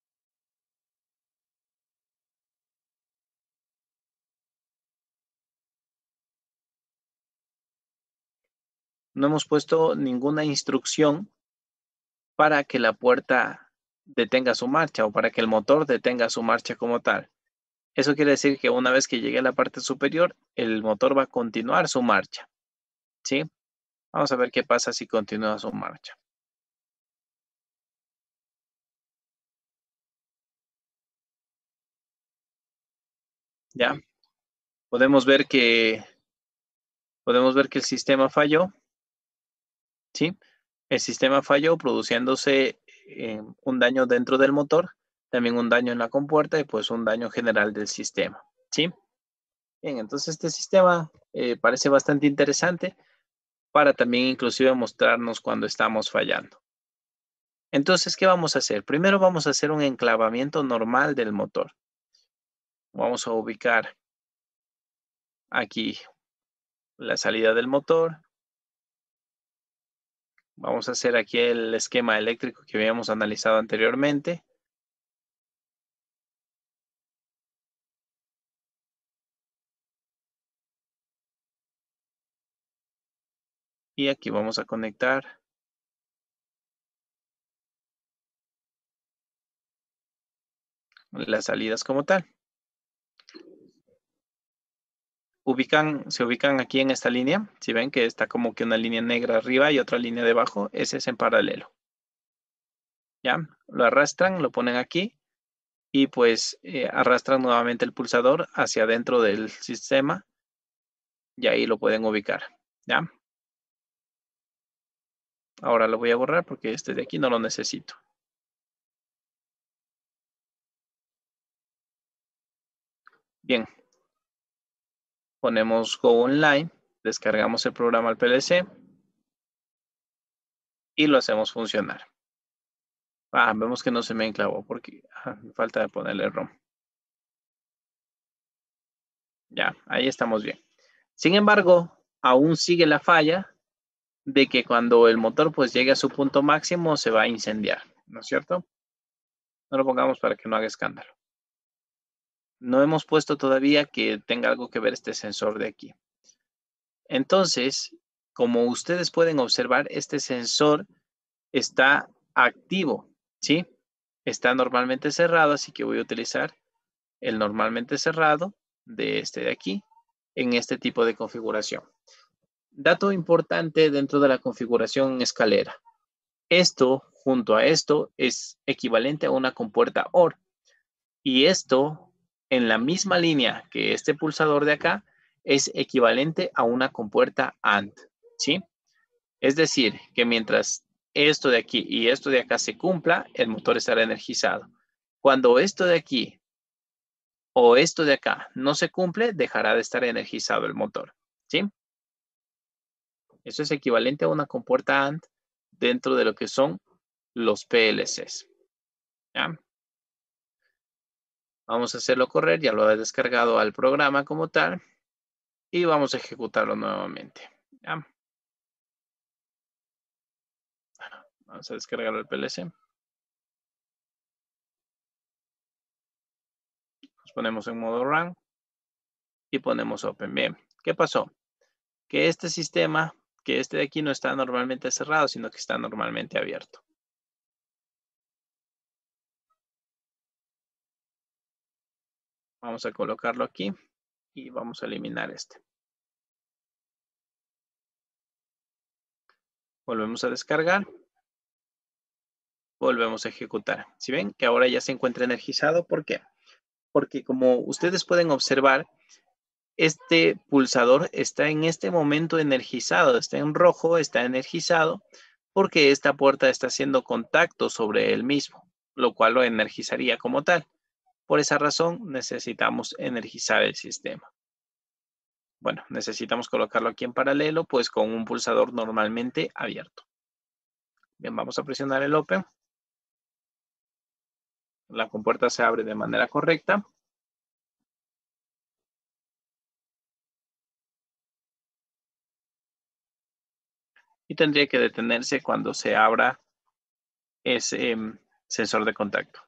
No hemos puesto ninguna instrucción para que la puerta detenga su marcha o para que el motor detenga su marcha como tal. Eso quiere decir que una vez que llegue a la parte superior, el motor va a continuar su marcha, ¿sí? Vamos a ver qué pasa si continúa su marcha. ¿Ya? Podemos ver que el sistema falló, ¿sí? El sistema falló produciéndose un daño dentro del motor, también un daño en la compuerta y pues un daño general del sistema, ¿sí? Bien, entonces este sistema parece bastante interesante para también inclusive mostrarnos cuando estamos fallando. Entonces, ¿qué vamos a hacer? Primero vamos a hacer un enclavamiento normal del motor. Vamos a ubicar aquí la salida del motor. Vamos a hacer aquí el esquema eléctrico que habíamos analizado anteriormente. Y aquí vamos a conectar las salidas como tal. Se ubican aquí en esta línea. Si ven que está como que una línea negra arriba y otra línea debajo, ese es en paralelo. ¿Ya? Lo arrastran, lo ponen aquí y pues arrastran nuevamente el pulsador hacia adentro del sistema y ahí lo pueden ubicar. ¿Ya? Ahora lo voy a borrar porque este de aquí no lo necesito. Bien. Ponemos Go Online, descargamos el programa al PLC y lo hacemos funcionar. Vemos que no se me enclavó porque falta de ponerle ROM. Ya, ahí estamos bien. Sin embargo, aún sigue la falla de que cuando el motor pues llegue a su punto máximo se va a incendiar, ¿no es cierto? No lo pongamos para que no haga escándalo. No hemos puesto todavía que tenga algo que ver este sensor de aquí. Entonces, como ustedes pueden observar, este sensor está activo, ¿sí? Está normalmente cerrado, así que voy a utilizar el normalmente cerrado de este de aquí en este tipo de configuración. Dato importante dentro de la configuración escalera. Esto, junto a esto, es equivalente a una compuerta OR. Y esto, en la misma línea que este pulsador de acá, es equivalente a una compuerta AND, ¿sí? Es decir, que mientras esto de aquí y esto de acá se cumpla, el motor estará energizado. Cuando esto de aquí o esto de acá no se cumple, dejará de estar energizado el motor, ¿sí? Eso es equivalente a una compuerta AND dentro de lo que son los PLCs. ¿Ya? Vamos a hacerlo correr, ya lo he descargado al programa como tal y vamos a ejecutarlo nuevamente. ¿Ya? Vamos a descargar el PLC. Nos ponemos en modo run y ponemos open. Bien, ¿qué pasó? Que este sistema, que este de aquí no está normalmente cerrado, sino que está normalmente abierto. Vamos a colocarlo aquí y vamos a eliminar este. Volvemos a descargar. Volvemos a ejecutar. Si ven que ahora ya se encuentra energizado, ¿por qué? Porque como ustedes pueden observar, este pulsador está en este momento energizado, está en rojo, está energizado, porque esta puerta está haciendo contacto sobre el mismo, lo cual lo energizaría como tal. Por esa razón necesitamos energizar el sistema. Bueno, necesitamos colocarlo aquí en paralelo, pues con un pulsador normalmente abierto. Bien, vamos a presionar el Open. La compuerta se abre de manera correcta. Y tendría que detenerse cuando se abra ese sensor de contacto.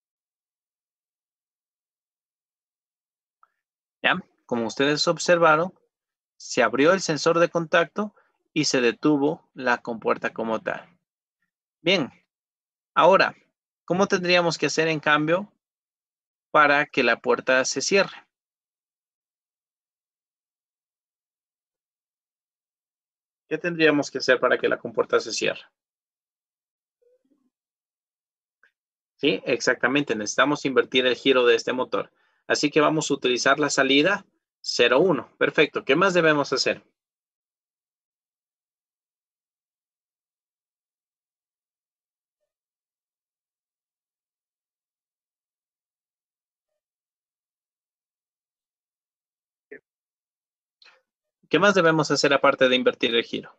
¿Ya? Como ustedes observaron, se abrió el sensor de contacto y se detuvo la compuerta como tal. Bien, ahora, ¿cómo tendríamos que hacer en cambio para que la puerta se cierre? ¿Qué tendríamos que hacer para que la compuerta se cierre? Sí, exactamente. Necesitamos invertir el giro de este motor. Así que vamos a utilizar la salida 0,1. Perfecto. ¿Qué más debemos hacer? ¿Qué más debemos hacer aparte de invertir el giro?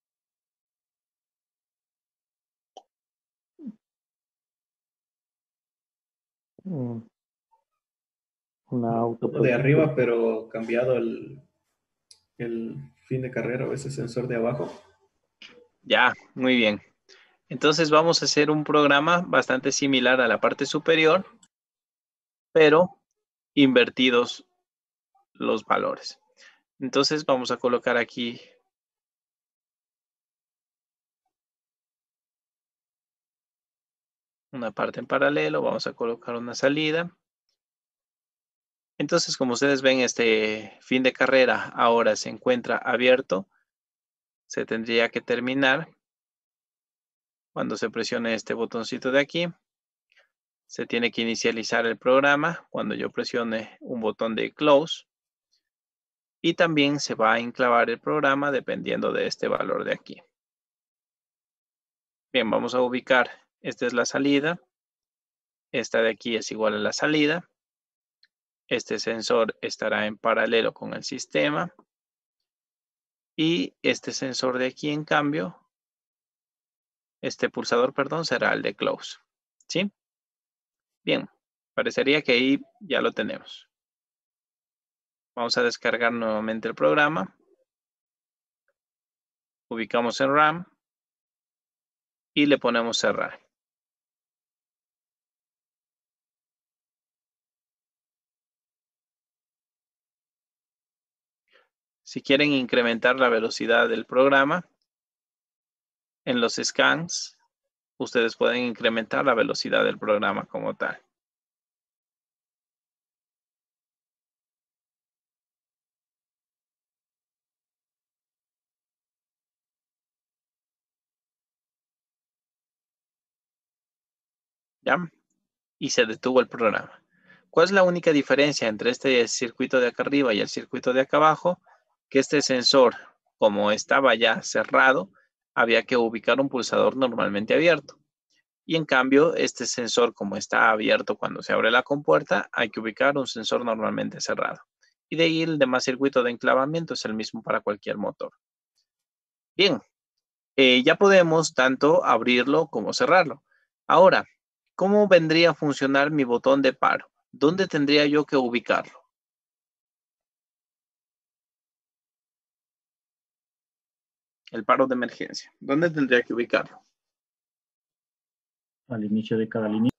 Una auto De arriba, pero cambiado el fin de carrera o ese sensor de abajo. Ya, muy bien. Entonces vamos a hacer un programa bastante similar a la parte superior, pero invertidos los valores. Entonces vamos a colocar aquí una parte en paralelo, vamos a colocar una salida. Entonces, como ustedes ven, este fin de carrera ahora se encuentra abierto. Se tendría que terminar cuando se presione este botoncito de aquí. Se tiene que inicializar el programa cuando yo presione un botón de close. Y también se va a enclavar el programa dependiendo de este valor de aquí. Bien, vamos a ubicar. Esta es la salida. Esta de aquí es igual a la salida. Este sensor estará en paralelo con el sistema. Y este sensor de aquí, en cambio, este pulsador, perdón, será el de close. ¿Sí? Bien, parecería que ahí ya lo tenemos. Vamos a descargar nuevamente el programa. Ubicamos en RAM. Y le ponemos cerrar. Si quieren incrementar la velocidad del programa, en los scans, ustedes pueden incrementar la velocidad del programa como tal. ¿Ya? Y se detuvo el programa. ¿Cuál es la única diferencia entre este circuito de acá arriba y el circuito de acá abajo? Que este sensor, como estaba ya cerrado, había que ubicar un pulsador normalmente abierto. Y en cambio, este sensor, como está abierto cuando se abre la compuerta, hay que ubicar un sensor normalmente cerrado. Y de ahí el demás circuito de enclavamiento es el mismo para cualquier motor. Bien, ya podemos tanto abrirlo como cerrarlo. Ahora, ¿cómo vendría a funcionar mi botón de paro? ¿Dónde tendría yo que ubicarlo? El paro de emergencia. ¿Dónde tendría que ubicarlo? al inicio de cada línea.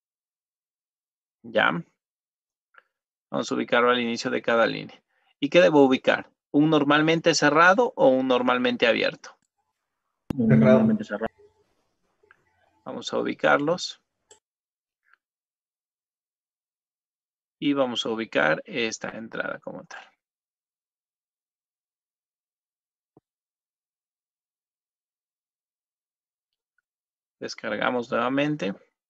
Ya. Vamos a ubicarlo al inicio de cada línea. ¿Y qué debo ubicar? ¿Un normalmente cerrado o un normalmente abierto? Normalmente cerrado. Vamos a ubicarlos. Y vamos a ubicar esta entrada como tal. Descargamos nuevamente.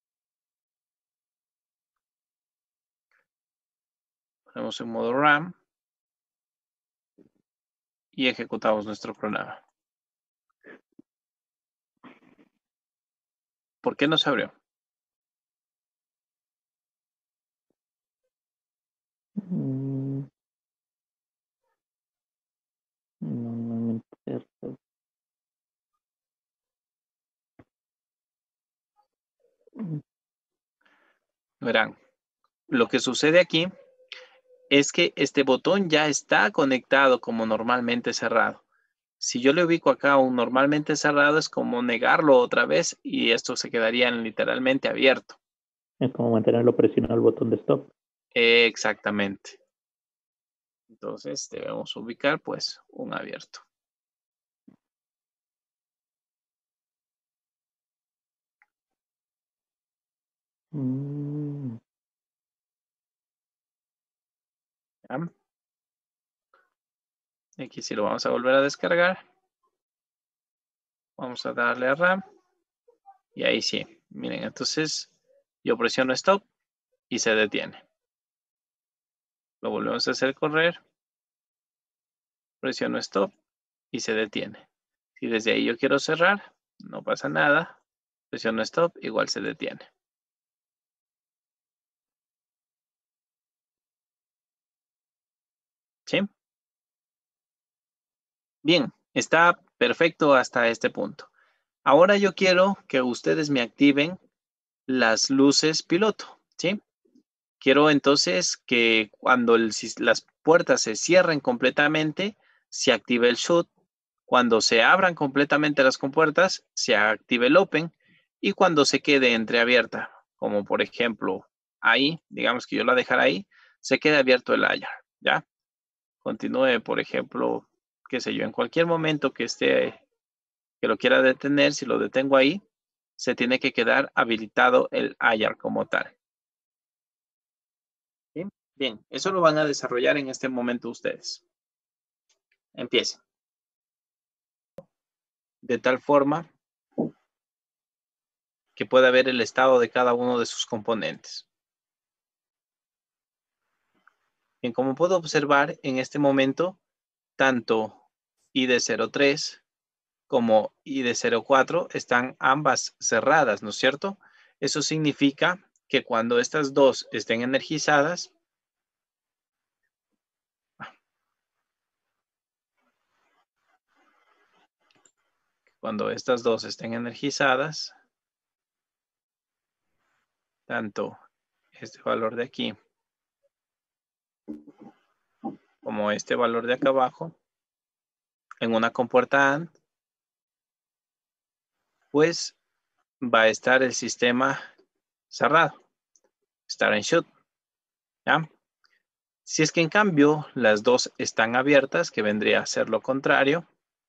Ponemos en modo RAM. Y ejecutamos nuestro programa. ¿Por qué no se abrió? Normalmente cerrado. Verán, lo que sucede aquí es que este botón ya está conectado como normalmente cerrado. Si yo le ubico acá un normalmente cerrado, es como negarlo otra vez y esto se quedaría literalmente abierto. Es como mantenerlo presionado el botón de stop. Exactamente. Entonces debemos ubicar pues un abierto. ¿Ya? Aquí sí lo vamos a volver a descargar. Vamos a darle a RAM. Y ahí sí. Miren, entonces yo presiono stop y se detiene. Lo volvemos a hacer correr. Presiono stop y se detiene. Si desde ahí yo quiero cerrar, no pasa nada. Presiono stop, igual se detiene. ¿Sí? Bien, está perfecto hasta este punto. Ahora yo quiero que ustedes me activen las luces piloto, ¿sí? Quiero entonces que cuando las puertas se cierren completamente, se active el shut. Cuando se abran completamente las compuertas, se active el open. Y cuando se quede entreabierta, como por ejemplo ahí, digamos que yo la dejara ahí, se quede abierto el IR, ¿ya? Continúe, por ejemplo, qué sé yo, en cualquier momento que lo quiera detener, si lo detengo ahí, se tiene que quedar habilitado el IR como tal. ¿Sí? Bien, eso lo van a desarrollar en este momento ustedes. Empiecen. De tal forma que pueda ver el estado de cada uno de sus componentes. Bien, como puedo observar en este momento, tanto ID03 como ID04 están ambas cerradas, ¿no es cierto? Eso significa que cuando estas dos estén energizadas, tanto este valor de aquí como este valor de acá abajo, en una compuerta AND, pues va a estar el sistema cerrado, estar en shut, ¿ya? Si es que en cambio las dos están abiertas, que vendría a ser lo contrario,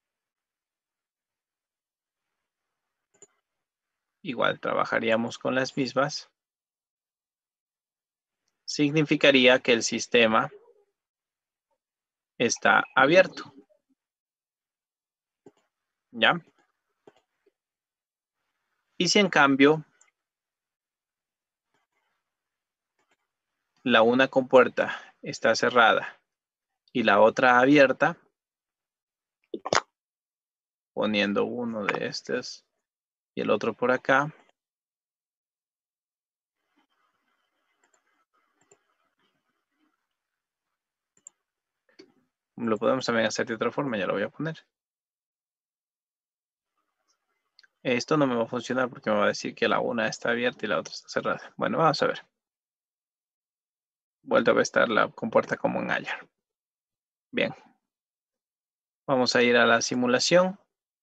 igual trabajaríamos con las mismas, significaría que el sistema está abierto, ¿ya? Y si en cambio la una compuerta está cerrada y la otra abierta, poniendo uno de estos y el otro por acá, lo podemos también hacer de otra forma, ya lo voy a poner. Esto no me va a funcionar porque me va a decir que la una está abierta y la otra está cerrada. Bueno, vamos a ver. Vuelta a estar la compuerta como en IR. Bien. Vamos a ir a la simulación.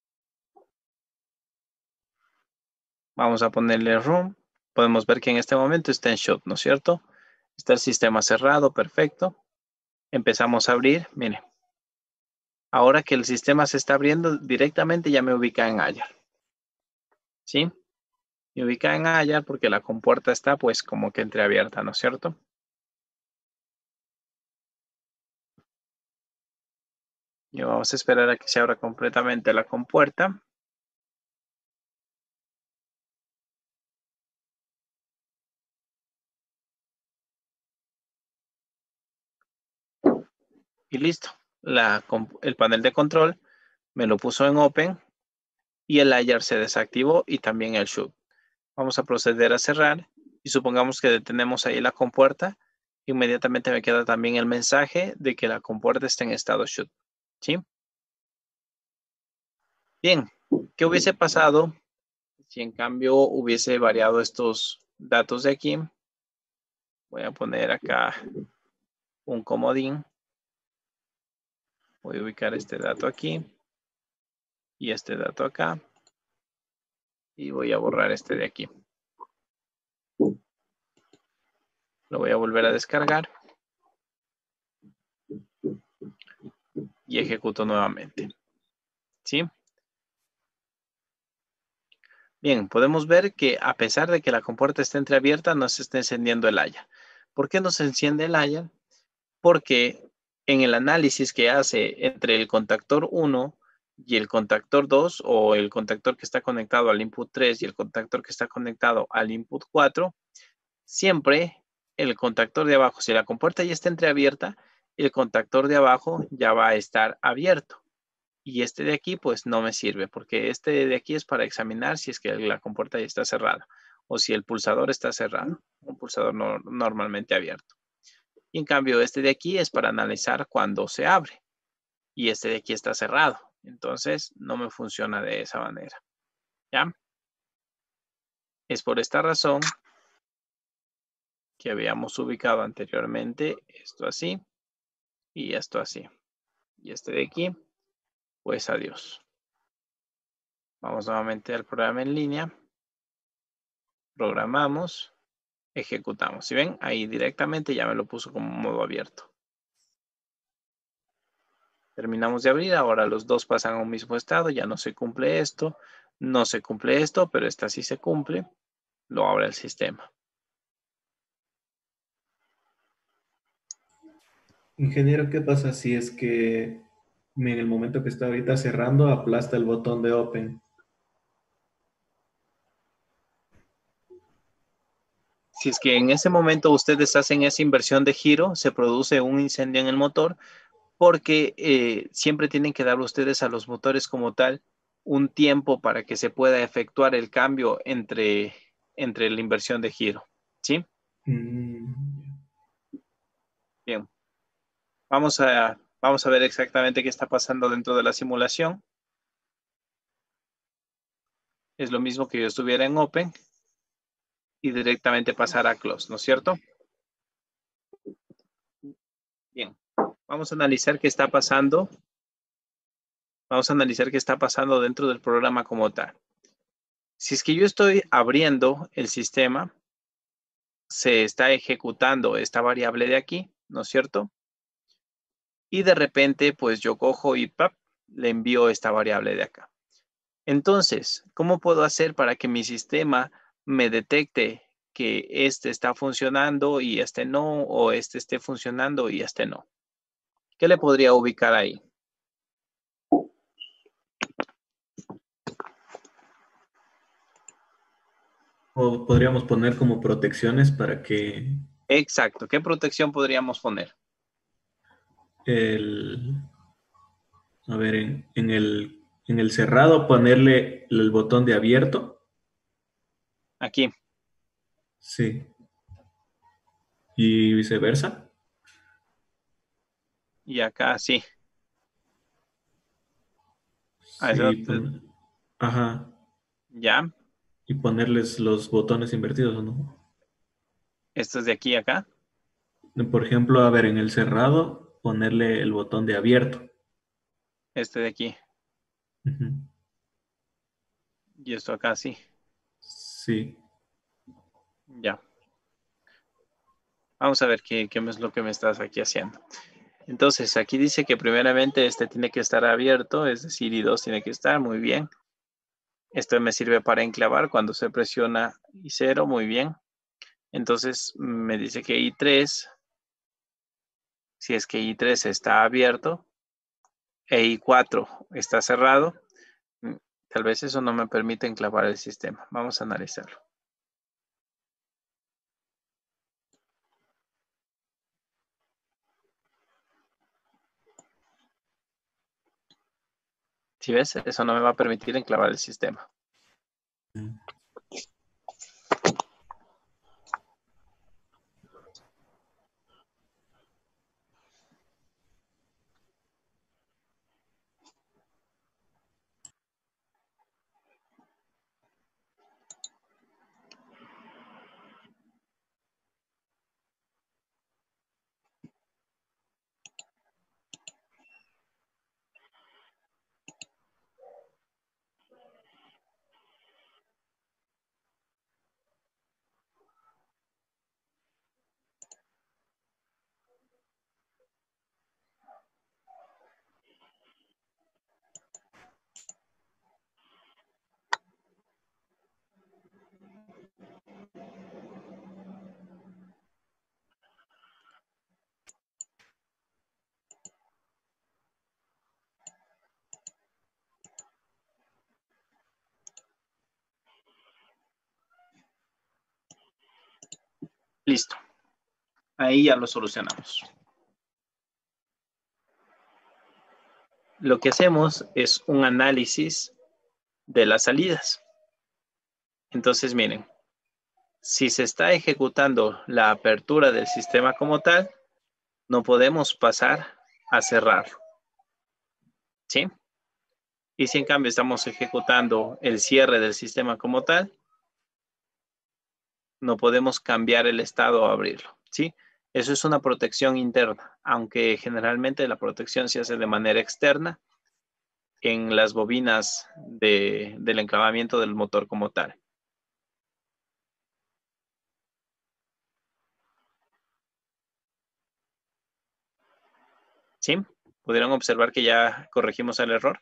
Vamos a ponerle room. Podemos ver que en este momento está en shut, ¿no es cierto? Está el sistema cerrado, perfecto. Empezamos a abrir, miren. Ahora que el sistema se está abriendo, directamente ya me ubica en IR. ¿Sí? Me ubica en IR porque la compuerta está pues como que entreabierta, ¿no es cierto? Y vamos a esperar a que se abra completamente la compuerta. Y listo. El panel de control me lo puso en open y el IR se desactivó y también el shut. Vamos a proceder a cerrar y supongamos que detenemos ahí la compuerta. Inmediatamente me queda también el mensaje de que la compuerta está en estado shut. ¿Sí? Bien, ¿qué hubiese pasado si en cambio hubiese variado estos datos de aquí? Voy a poner acá un comodín. Voy a ubicar este dato aquí y este dato acá. Y voy a borrar este de aquí. Lo voy a volver a descargar. Y ejecuto nuevamente. ¿Sí? Bien, podemos ver que a pesar de que la compuerta esté entreabierta, no se está encendiendo el IR. ¿Por qué no se enciende el IR? Porque en el análisis que hace entre el contactor 1 y el contactor 2, o el contactor que está conectado al input 3 y el contactor que está conectado al input 4, siempre el contactor de abajo, si la compuerta ya está entreabierta, el contactor de abajo ya va a estar abierto. Y este de aquí, pues no me sirve, porque este de aquí es para examinar si es que la compuerta ya está cerrada o si el pulsador está cerrado, un pulsador normalmente abierto. Y en cambio, este de aquí es para analizar cuando se abre y este de aquí está cerrado. Entonces, no me funciona de esa manera. ¿Ya? Es por esta razón que habíamos ubicado anteriormente esto así y esto así. Y este de aquí, pues adiós. Vamos nuevamente al programa en línea. Programamos, ejecutamos. Si ven, ahí directamente ya me lo puso como modo abierto. Terminamos de abrir, ahora los dos pasan a un mismo estado, ya no se cumple esto, no se cumple esto, pero esta sí se cumple, lo abre el sistema. Ingeniero, ¿qué pasa si es que en el momento que está ahorita cerrando aplasta el botón de Open? Si es que en ese momento ustedes hacen esa inversión de giro, se produce un incendio en el motor, porque siempre tienen que dar ustedes a los motores como tal un tiempo para que se pueda efectuar el cambio entre la inversión de giro. ¿Sí? Bien. Vamos a ver exactamente qué está pasando dentro de la simulación. Es lo mismo que yo estuviera en Open y directamente pasar a Close, ¿no es cierto? Bien. Vamos a analizar qué está pasando. Vamos a analizar qué está pasando dentro del programa como tal. Si es que yo estoy abriendo el sistema, se está ejecutando esta variable de aquí, ¿no es cierto? Y de repente, pues yo cojo y ¡pap! Le envío esta variable de acá. Entonces, ¿cómo puedo hacer para que mi sistema me detecte que este está funcionando y este no, o este esté funcionando y este no? ¿Qué le podría ubicar ahí? O podríamos poner como protecciones para que Exacto. ¿Qué protección podríamos poner? el, a ver, en el cerrado ponerle el botón de abierto. Aquí. Sí. Y viceversa. Y acá sí. Sí, ajá. Ya. Y ponerles los botones invertidos, ¿o no? Esto es de aquí a acá. Por ejemplo, a ver, en el cerrado, ponerle el botón de abierto. Este de aquí. Ujú. Y esto acá sí. Sí. Ya. Vamos a ver qué es lo que me estás aquí haciendo. Entonces, aquí dice que primeramente este tiene que estar abierto, es decir, I2 tiene que estar, muy bien. Esto me sirve para enclavar cuando se presiona I0, muy bien. Entonces, me dice que I3, si es que I3 está abierto e I4 está cerrado, tal vez eso no me permite enclavar el sistema. Vamos a analizarlo. Si ves, eso no me va a permitir enclavar el sistema. Listo. Ahí ya lo solucionamos. Lo que hacemos es un análisis de las salidas. Entonces, miren, si se está ejecutando la apertura del sistema como tal, no podemos pasar a cerrarlo. ¿Sí? Y si en cambio estamos ejecutando el cierre del sistema como tal, no podemos cambiar el estado o abrirlo. ¿Sí? Eso es una protección interna, aunque generalmente la protección se hace de manera externa en las bobinas del enclavamiento del motor como tal. ¿Sí? ¿Pudieron observar que ya corregimos el error?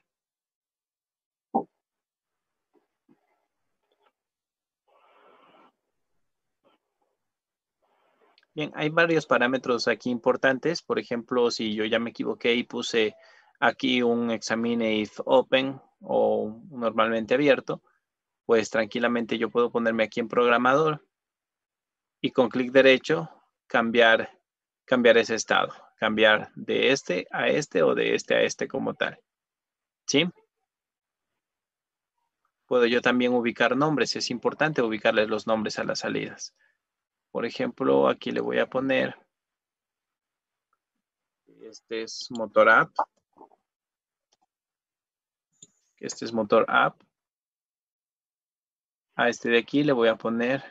Bien, hay varios parámetros aquí importantes. Por ejemplo, si yo ya me equivoqué y puse aquí un examine if open o normalmente abierto, pues tranquilamente yo puedo ponerme aquí en programador y con clic derecho cambiar ese estado. Cambiar de este a este o de este a este como tal. ¿Sí? Puedo yo también ubicar nombres. Es importante ubicarles los nombres a las salidas. Por ejemplo, aquí le voy a poner, este es motor app. Este es motor app. A este de aquí le voy a poner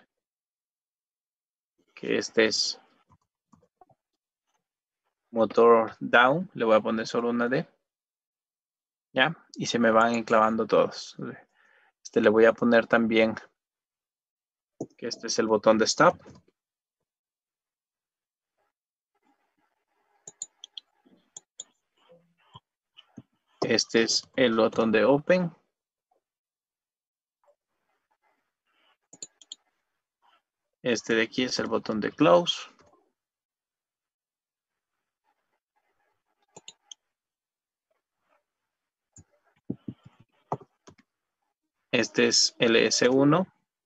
que este es motor down. Le voy a poner solo una D. ¿Ya? Y se me van enclavando todos. Este le voy a poner también que este es el botón de stop. Este es el botón de open. Este de aquí es el botón de close. Este es LS1.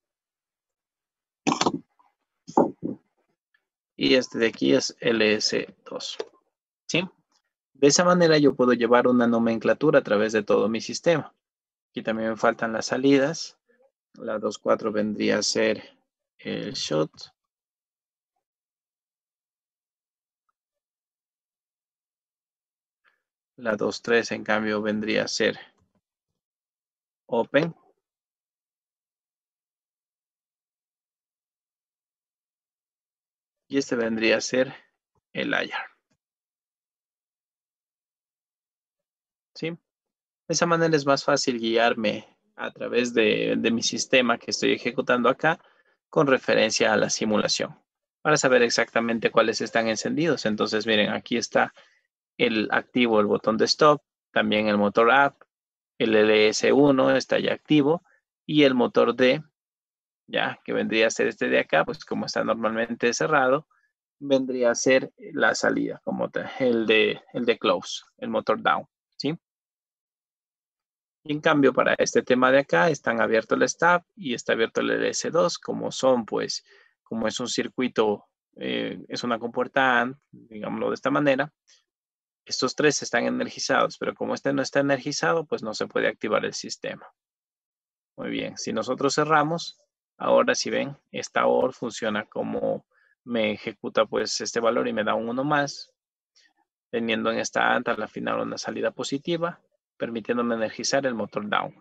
Y este de aquí es LS2. ¿Sí? De esa manera yo puedo llevar una nomenclatura a través de todo mi sistema. Aquí también me faltan las salidas. La 2.4 vendría a ser el shot. La 2.3 en cambio vendría a ser open. Y este vendría a ser el IR. ¿Sí? De esa manera es más fácil guiarme a través de mi sistema que estoy ejecutando acá con referencia a la simulación para saber exactamente cuáles están encendidos. Entonces, miren, aquí está el activo, el botón de stop, también el motor app, el LS1 está ya activo y el motor D, ya que vendría a ser este de acá, pues como está normalmente cerrado, vendría a ser la salida, como el de close, el motor down, ¿sí? Y en cambio, para este tema de acá, están abierto el stop y está abierto el LS2, como son, pues, como es un circuito, es una compuerta AND, digámoslo de esta manera, estos tres están energizados, pero como este no está energizado, pues no se puede activar el sistema. Muy bien, si nosotros cerramos, ahora si ven, esta OR funciona como me ejecuta pues este valor y me da un 1 más, teniendo en esta AND al final una salida positiva, permitiéndome energizar el motor down.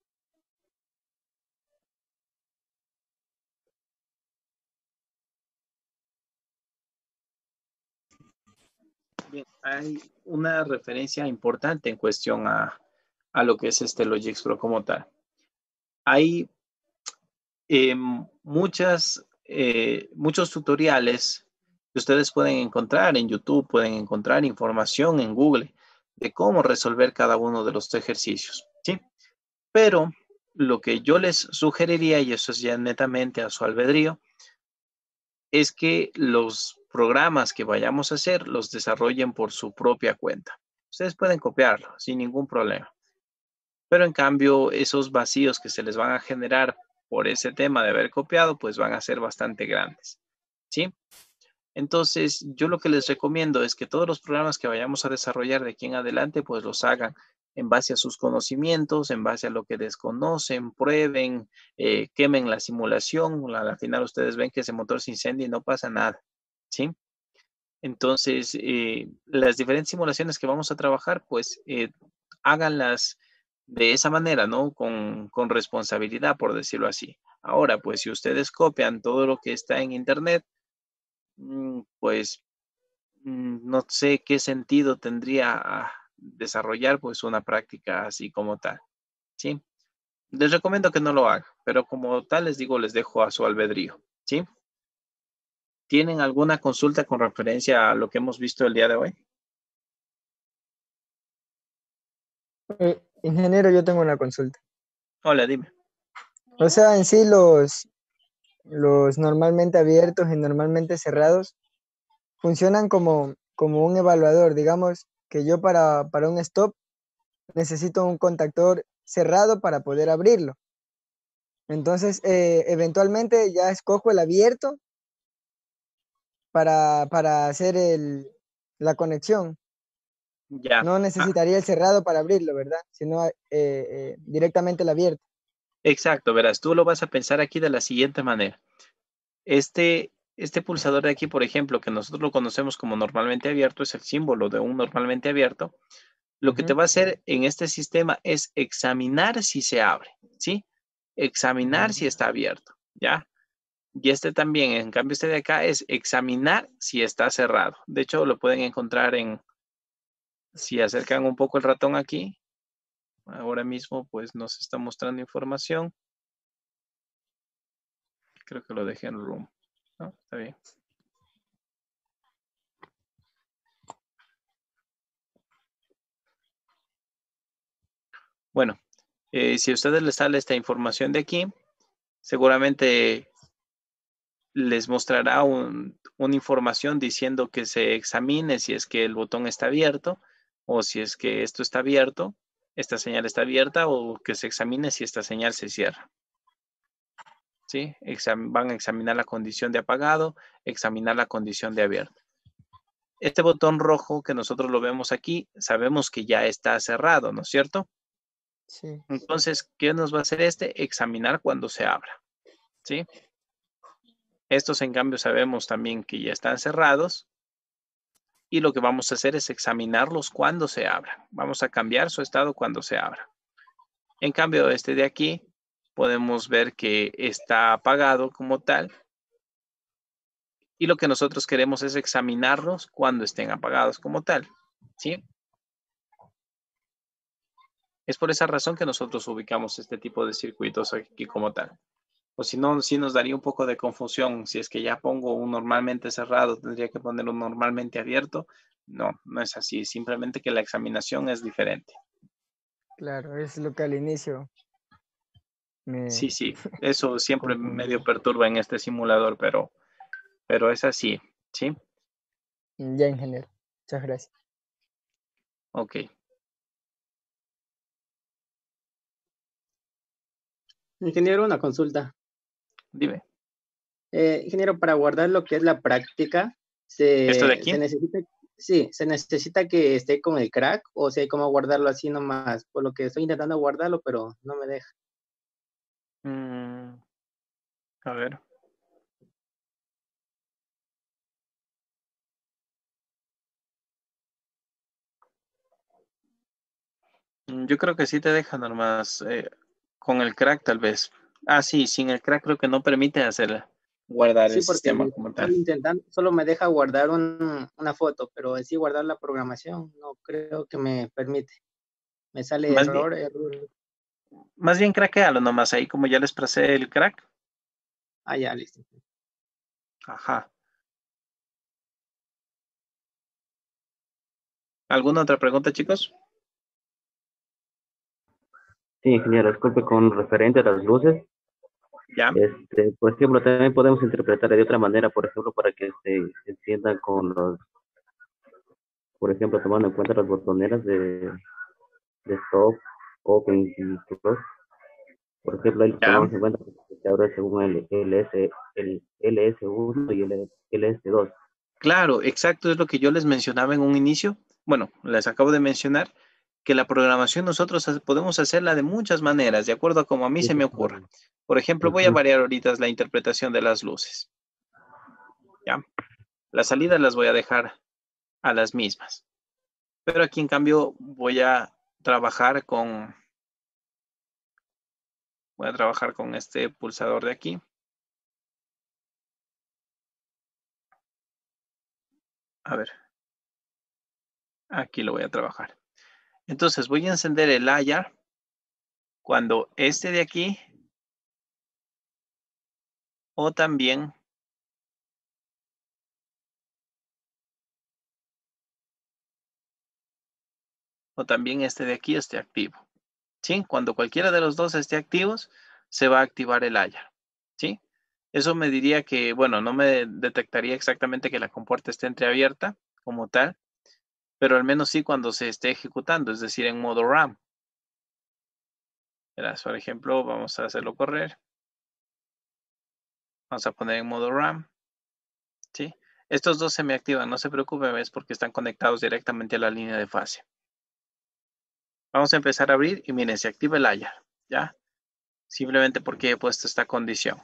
Bien, hay una referencia importante en cuestión a lo que es este Logix Pro como tal. Hay muchos tutoriales que ustedes pueden encontrar en YouTube, pueden encontrar información en Google de cómo resolver cada uno de los ejercicios, ¿sí? Pero lo que yo les sugeriría, y eso es ya netamente a su albedrío, es que los programas que vayamos a hacer los desarrollen por su propia cuenta. Ustedes pueden copiarlo sin ningún problema. Pero en cambio, esos vacíos que se les van a generar por ese tema de haber copiado, pues van a ser bastante grandes. ¿Sí? Entonces, yo lo que les recomiendo es que todos los programas que vayamos a desarrollar de aquí en adelante, pues los hagan en base a sus conocimientos, en base a lo que desconocen, prueben, quemen la simulación. Al final ustedes ven que ese motor se incendia y no pasa nada, ¿sí? Entonces, las diferentes simulaciones que vamos a trabajar, pues háganlas de esa manera, ¿no? Con responsabilidad, por decirlo así. Ahora, pues si ustedes copian todo lo que está en Internet, pues no sé qué sentido tendría desarrollar pues una práctica así como tal, ¿sí? Les recomiendo que no lo hagan, pero como tal les digo, les dejo a su albedrío, ¿sí? ¿Tienen alguna consulta con referencia a lo que hemos visto el día de hoy? Ingeniero, yo tengo una consulta. Hola, dime. O sea, en sí los normalmente abiertos y normalmente cerrados funcionan como un evaluador. Digamos que yo para un stop necesito un contactor cerrado para poder abrirlo. Entonces, eventualmente ya escojo el abierto para hacer la conexión. Ya. No necesitaría el cerrado para abrirlo, ¿verdad? Sino directamente el abierto. Exacto, verás, tú lo vas a pensar aquí de la siguiente manera. Este pulsador de aquí, por ejemplo, que nosotros lo conocemos como normalmente abierto, es el símbolo de un normalmente abierto. Lo que te va a hacer en este sistema es examinar si se abre, ¿sí? Examinar si está abierto, ¿ya? Y este también, en cambio, este de acá es examinar si está cerrado. De hecho, lo pueden encontrar si acercan un poco el ratón aquí, ahora mismo, pues nos está mostrando información. Creo que lo dejé en room. ¿No? Está bien. Bueno, si a ustedes les sale esta información de aquí, seguramente les mostrará una información diciendo que se examine si es que el botón está abierto o si es que esto está abierto, esta señal está abierta o que se examine si esta señal se cierra. ¿Sí? Van a examinar la condición de apagado, examinar la condición de abierto. Este botón rojo que nosotros lo vemos aquí, sabemos que ya está cerrado, ¿no es cierto? Sí. Entonces, ¿qué nos va a hacer este? Examinar cuando se abra, ¿sí? Estos, en cambio, sabemos también que ya están cerrados y lo que vamos a hacer es examinarlos cuando se abran. Vamos a cambiar su estado cuando se abra. En cambio, este de aquí, podemos ver que está apagado como tal y lo que nosotros queremos es examinarlos cuando estén apagados como tal, ¿sí? Es por esa razón que nosotros ubicamos este tipo de circuitos aquí como tal. O si no, sí nos daría un poco de confusión. Si es que ya pongo un normalmente cerrado, tendría que poner un normalmente abierto. No, no es así. Simplemente que la examinación es diferente. Claro, es lo que al inicio me Sí. Eso siempre medio confundía. perturba en este simulador, pero es así. ¿Sí? Ya, ingeniero. Muchas gracias. Ok. Ingeniero, una consulta. Dime. Ingeniero, para guardar lo que es la práctica, ¿Esto de se aquí? necesita, sí, se necesita que esté con el crack o si hay como guardarlo así nomás, por lo que estoy intentando guardarlo, pero no me deja. A ver. Yo creo que sí te deja nomás con el crack tal vez. Ah, sí, sin el crack creo que no permite hacer guardar Sí, el porque sistema como tal. estoy intentando, solo me deja guardar una foto, pero en sí guardar la programación no creo que me permite. Me sale Más bien, error. más bien craquealo nomás ahí como ya les pasé el crack. Ah, ya, listo. Ajá. ¿Alguna otra pregunta, chicos? Sí, ingeniero, disculpe, con referente a las luces, Ya. por ejemplo, también podemos interpretar de otra manera, por ejemplo, para que se enciendan con los, por ejemplo, tomando en cuenta las botoneras de stop, open y close. Por ejemplo, ahí lo Ya. tomamos en cuenta que se abre según el LS1 y el LS2. Claro, exacto, es lo que yo les mencionaba en un inicio. Bueno, les acabo de mencionar que la programación nosotros podemos hacerla de muchas maneras, de acuerdo a como a mí Sí, se me pues, ocurra. Por ejemplo, voy a ajá. variar ahorita la interpretación de las luces. ¿Ya? Las salidas las voy a dejar a las mismas. Pero aquí, en cambio, voy a trabajar con este pulsador de aquí. A ver, aquí lo voy a trabajar. Entonces voy a encender el IR cuando este de aquí o también este de aquí esté activo. ¿Sí? Cuando cualquiera de los dos esté activos, se va a activar el IR. ¿Sí? Eso me diría que, bueno, no me detectaría exactamente que la compuerta esté entreabierta como tal, pero al menos sí cuando se esté ejecutando, es decir, en modo RAM. Verás, por ejemplo, vamos a hacerlo correr. Vamos a poner en modo RAM. ¿Sí? Estos dos se me activan, no se preocupen, es porque están conectados directamente a la línea de fase. Vamos a empezar a abrir y miren, se activa el IR, ¿ya? Simplemente porque he puesto esta condición.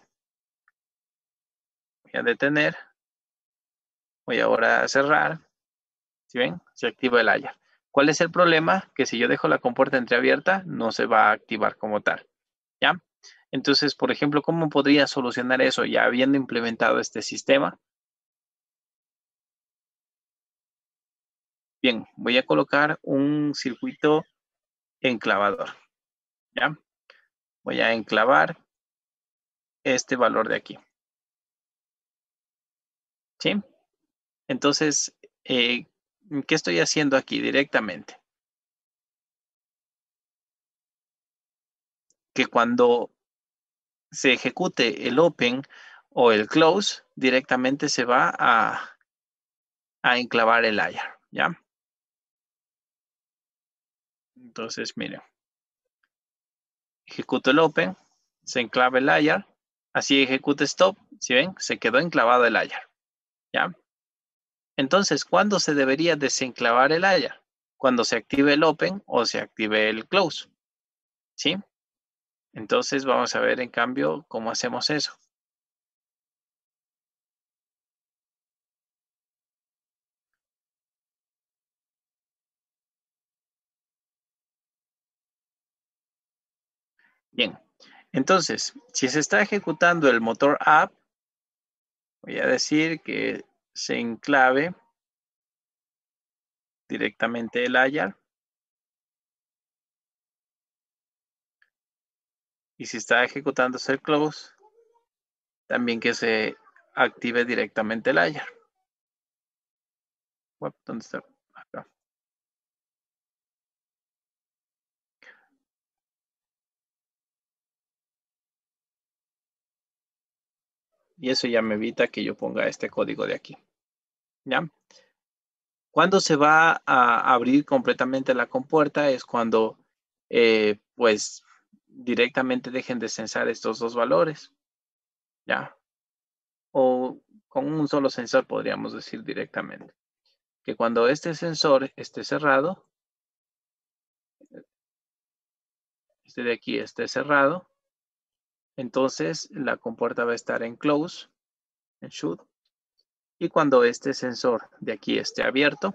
Voy a detener. Voy ahora a cerrar. ¿Sí ven? Se activa el IR. ¿Cuál es el problema? Que si yo dejo la compuerta entreabierta, no se va a activar como tal, ¿ya? Entonces, por ejemplo, ¿cómo podría solucionar eso ya habiendo implementado este sistema? Bien, voy a colocar un circuito enclavador, ¿ya? Voy a enclavar este valor de aquí, ¿sí? Entonces, ¿qué estoy haciendo aquí directamente? Que cuando se ejecute el open o el close, directamente se va a enclavar el IR, ¿ya? Entonces, miren, ejecuto el open, se enclava el IR, así ejecute stop, ¿sí ven? Se quedó enclavado el IR, ¿ya? Entonces, ¿cuándo se debería desenclavar el IR? Cuando se active el open o se active el close, ¿sí? Entonces, vamos a ver en cambio cómo hacemos eso. Bien, entonces, si se está ejecutando el motor app, voy a decir que se enclave directamente el IR. Y si está ejecutándose el close, también que se active directamente el IR. ¿Dónde está? Acá. Y eso ya me evita que yo ponga este código de aquí. ¿Ya? Cuando se va a abrir completamente la compuerta es cuando, pues, directamente dejen de censar estos dos valores. ¿Ya? O con un solo sensor podríamos decir directamente. Que cuando este sensor esté cerrado, este de aquí esté cerrado, entonces la compuerta va a estar en close, en should. Y cuando este sensor de aquí esté abierto,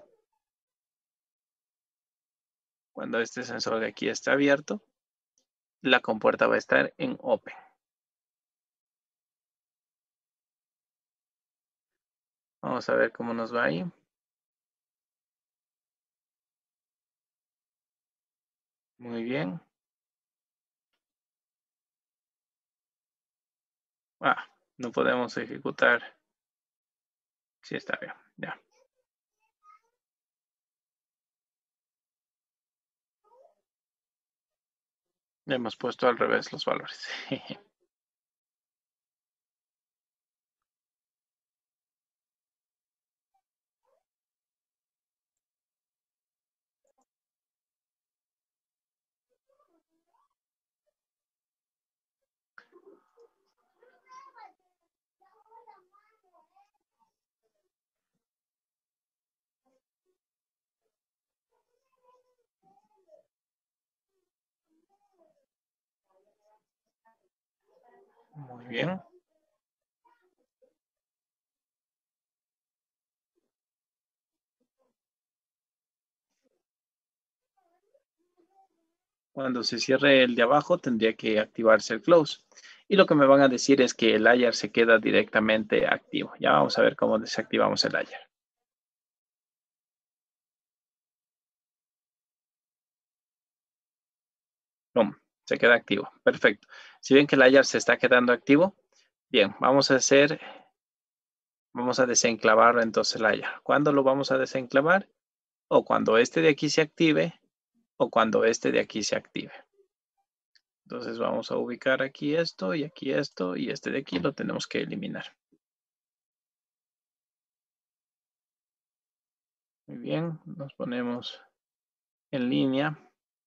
la compuerta va a estar en open. Vamos a ver cómo nos va ahí. Muy bien. No podemos ejecutar. Sí, está bien. Ya. Hemos puesto al revés los valores. Muy bien. Cuando se cierre el de abajo, tendría que activarse el close. Y lo que me van a decir es que el layer se queda directamente activo. Ya vamos a ver cómo desactivamos el layer. ¡Pum! Se queda activo. Perfecto. Si ven que el layer se está quedando activo, bien, vamos a desenclavarlo entonces el layer. ¿Cuándo lo vamos a desenclavar? O cuando este de aquí se active, o cuando este de aquí se active. Entonces vamos a ubicar aquí esto, y este de aquí lo tenemos que eliminar. Muy bien, nos ponemos en línea.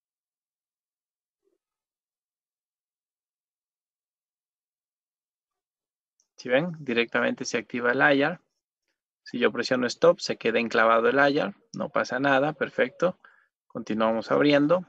Si ven, directamente se activa el layer. Si yo presiono stop, se queda enclavado el layer. No pasa nada, perfecto. Continuamos abriendo.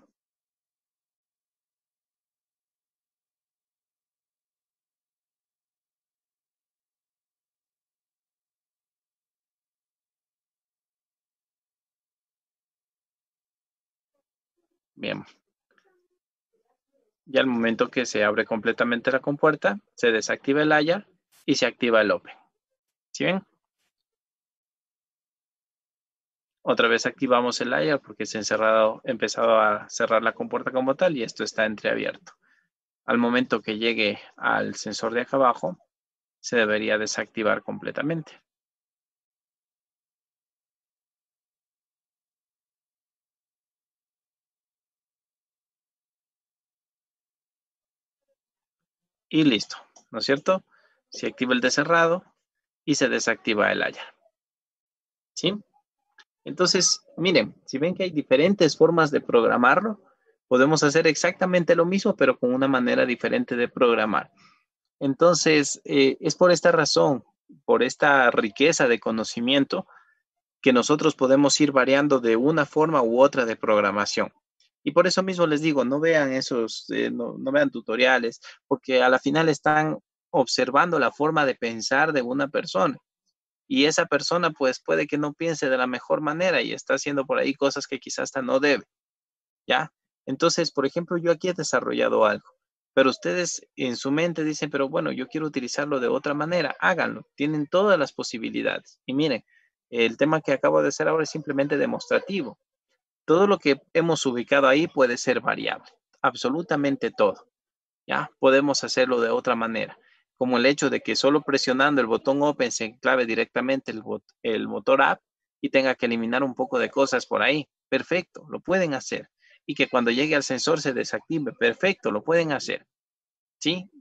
Bien. Y al momento que se abre completamente la compuerta, se desactiva el layer y se activa el open. ¿Sí ven? Otra vez activamos el layer porque se ha empezado a cerrar la compuerta como tal y esto está entreabierto. Al momento que llegue al sensor de acá abajo, se debería desactivar completamente. Y listo, ¿no es cierto? Se activa el de cerrado y se desactiva el layer. ¿Sí? Entonces, miren, si ven que hay diferentes formas de programarlo, podemos hacer exactamente lo mismo, pero con una manera diferente de programar. Entonces, es por esta razón, por esta riqueza de conocimiento, que nosotros podemos ir variando de una forma u otra de programación. Y por eso mismo les digo, no vean no vean tutoriales, porque a la final están observando la forma de pensar de una persona. Y esa persona pues puede que no piense de la mejor manera y está haciendo por ahí cosas que quizás hasta no debe, ¿ya? Entonces, por ejemplo, yo aquí he desarrollado algo, pero ustedes en su mente dicen, pero bueno, yo quiero utilizarlo de otra manera, háganlo, tienen todas las posibilidades. Y miren, el tema que acabo de hacer ahora es simplemente demostrativo. Todo lo que hemos ubicado ahí puede ser variable, absolutamente todo, ¿ya? Podemos hacerlo de otra manera, como el hecho de que solo presionando el botón Open se enclave directamente el motor App y tenga que eliminar un poco de cosas por ahí. Perfecto, lo pueden hacer. Y que cuando llegue al sensor se desactive. Perfecto, lo pueden hacer. ¿Sí?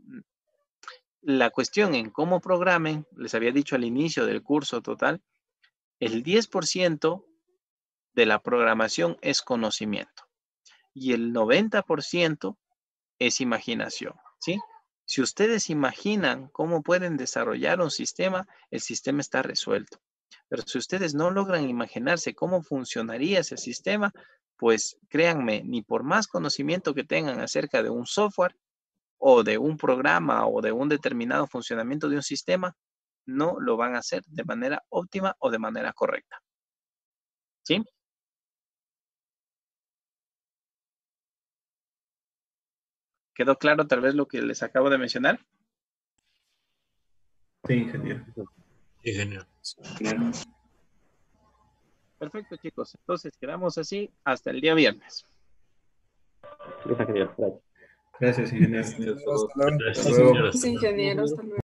La cuestión en cómo programen, les había dicho al inicio del curso total, el 10% de la programación es conocimiento y el 90% es imaginación, ¿sí? Si ustedes imaginan cómo pueden desarrollar un sistema, el sistema está resuelto. Pero si ustedes no logran imaginarse cómo funcionaría ese sistema, pues créanme, ni por más conocimiento que tengan acerca de un software o de un programa o de un determinado funcionamiento de un sistema, no lo van a hacer de manera óptima o de manera correcta. ¿Sí? ¿Quedó claro tal vez lo que les acabo de mencionar? Sí, ingeniero. Ingeniero. Perfecto, chicos. Entonces quedamos así hasta el día viernes. Gracias, ingeniero. Gracias, ingeniero. Hasta luego. Gracias, Hasta luego. ingeniero. Sí, ingeniero, hasta luego.